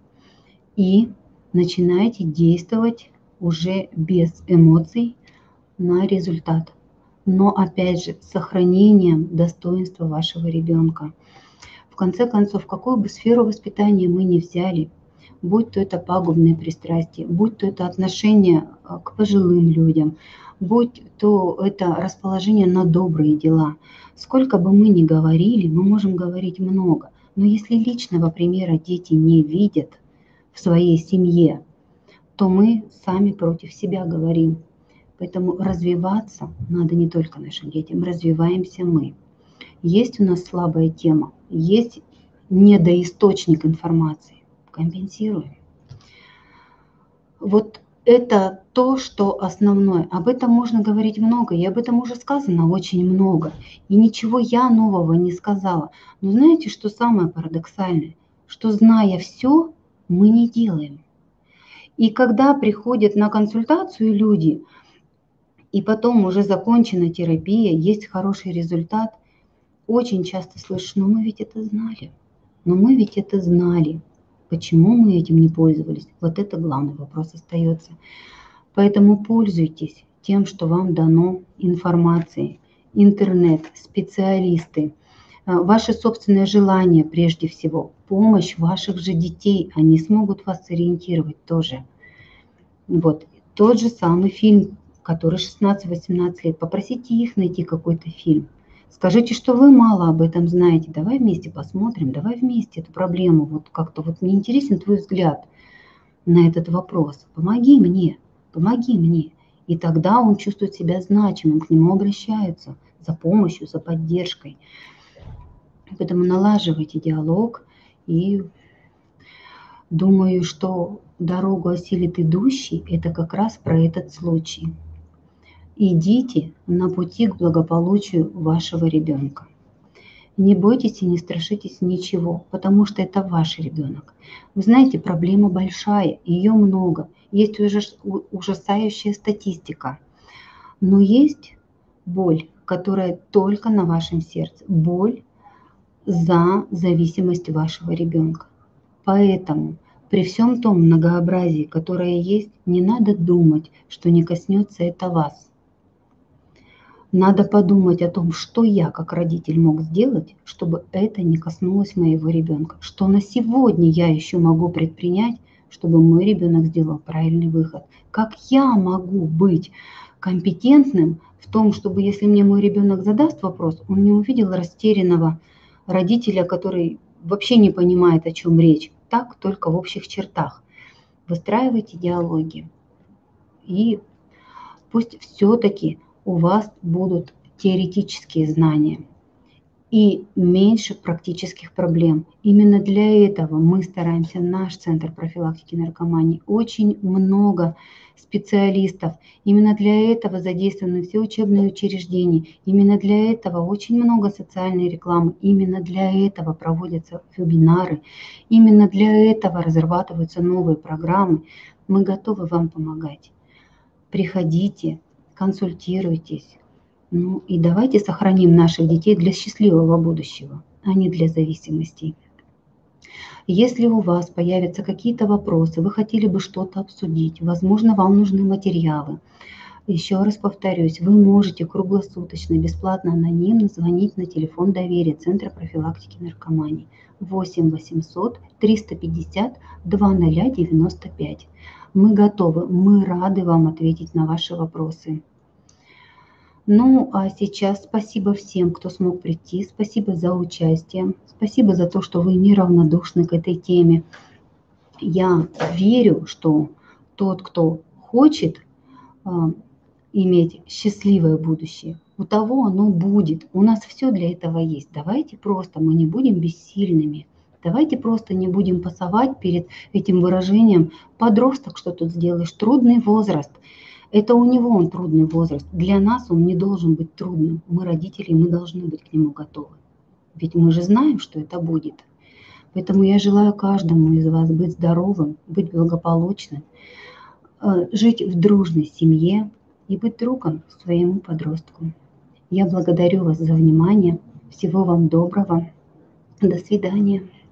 И начинайте действовать уже без эмоций на результат. Но опять же, с сохранением достоинства вашего ребенка. В конце концов, какую бы сферу воспитания мы ни взяли, будь то это пагубные пристрастия, будь то это отношение к пожилым людям, будь то это расположение на добрые дела. Сколько бы мы ни говорили, мы можем говорить много. Но если личного примера дети не видят в своей семье, то мы сами против себя говорим. Поэтому развиваться надо не только нашим детям, развиваемся мы. Есть у нас слабая тема, есть недоисточник информации. Компенсируем. Вот это то, что основное. Об этом можно говорить много, и об этом уже сказано очень много. И ничего я нового не сказала. Но знаете, что самое парадоксальное? Что, зная все, мы не делаем. И когда приходят на консультацию люди, и потом уже закончена терапия, есть хороший результат, очень часто слышу: ну мы ведь это знали, но мы ведь это знали. Почему мы этим не пользовались? Вот это главный вопрос остается. Поэтому пользуйтесь тем, что вам дано информацией. Интернет, специалисты, ваши собственные желания прежде всего, помощь ваших же детей, они смогут вас сориентировать тоже. Вот тот же самый фильм, который шестнадцать-восемнадцать лет, попросите их найти какой-то фильм. Скажите, что вы мало об этом знаете, давай вместе посмотрим, давай вместе эту проблему, вот как-то вот мне интересен твой взгляд на этот вопрос. Помоги мне, помоги мне. И тогда он чувствует себя значимым, к нему обращаются за помощью, за поддержкой. Поэтому налаживайте диалог, и думаю, что дорогу осилит идущий, это как раз про этот случай. Идите на пути к благополучию вашего ребенка. Не бойтесь и не страшитесь ничего, потому что это ваш ребенок. Вы знаете, проблема большая, ее много. Есть ужасающая статистика. Но есть боль, которая только на вашем сердце. Боль за зависимость вашего ребенка. Поэтому при всем том многообразии, которое есть, не надо думать, что не коснется это вас. Надо подумать о том, что я как родитель мог сделать, чтобы это не коснулось моего ребенка. Что на сегодня я еще могу предпринять, чтобы мой ребенок сделал правильный выход. Как я могу быть компетентным в том, чтобы если мне мой ребенок задаст вопрос, он не увидел растерянного родителя, который вообще не понимает, о чем речь. Так, только в общих чертах. Выстраивайте диалоги. И пусть все-таки у вас будут теоретические знания. и меньше практических проблем. Именно для этого мы стараемся, наш Центр профилактики наркомании, очень много специалистов. Именно для этого задействованы все учебные учреждения. Именно для этого очень много социальной рекламы. Именно для этого проводятся вебинары. Именно для этого разрабатываются новые программы. Мы готовы вам помогать. Приходите, консультируйтесь. Ну и давайте сохраним наших детей для счастливого будущего, а не для зависимостей. Если у вас появятся какие-то вопросы, вы хотели бы что-то обсудить, возможно, вам нужны материалы. Еще раз повторюсь, вы можете круглосуточно, бесплатно, анонимно звонить на телефон доверия Центра профилактики наркомании восемь восемьсот триста пятьдесят двадцать девяносто пять. Мы готовы, мы рады вам ответить на ваши вопросы. Ну, а сейчас спасибо всем, кто смог прийти, спасибо за участие, спасибо за то, что вы неравнодушны к этой теме. Я верю, что тот, кто хочет а, иметь счастливое будущее, у того оно будет. У нас все для этого есть. Давайте просто мы не будем бессильными. Давайте просто не будем пасовать перед этим выражением «подросток, что тут сделаешь, трудный возраст». Это у него он трудный возраст. Для нас он не должен быть трудным. Мы родители, мы должны быть к нему готовы. Ведь мы же знаем, что это будет. Поэтому я желаю каждому из вас быть здоровым, быть благополучным, жить в дружной семье и быть другом своему подростку. Я благодарю вас за внимание. Всего вам доброго. До свидания.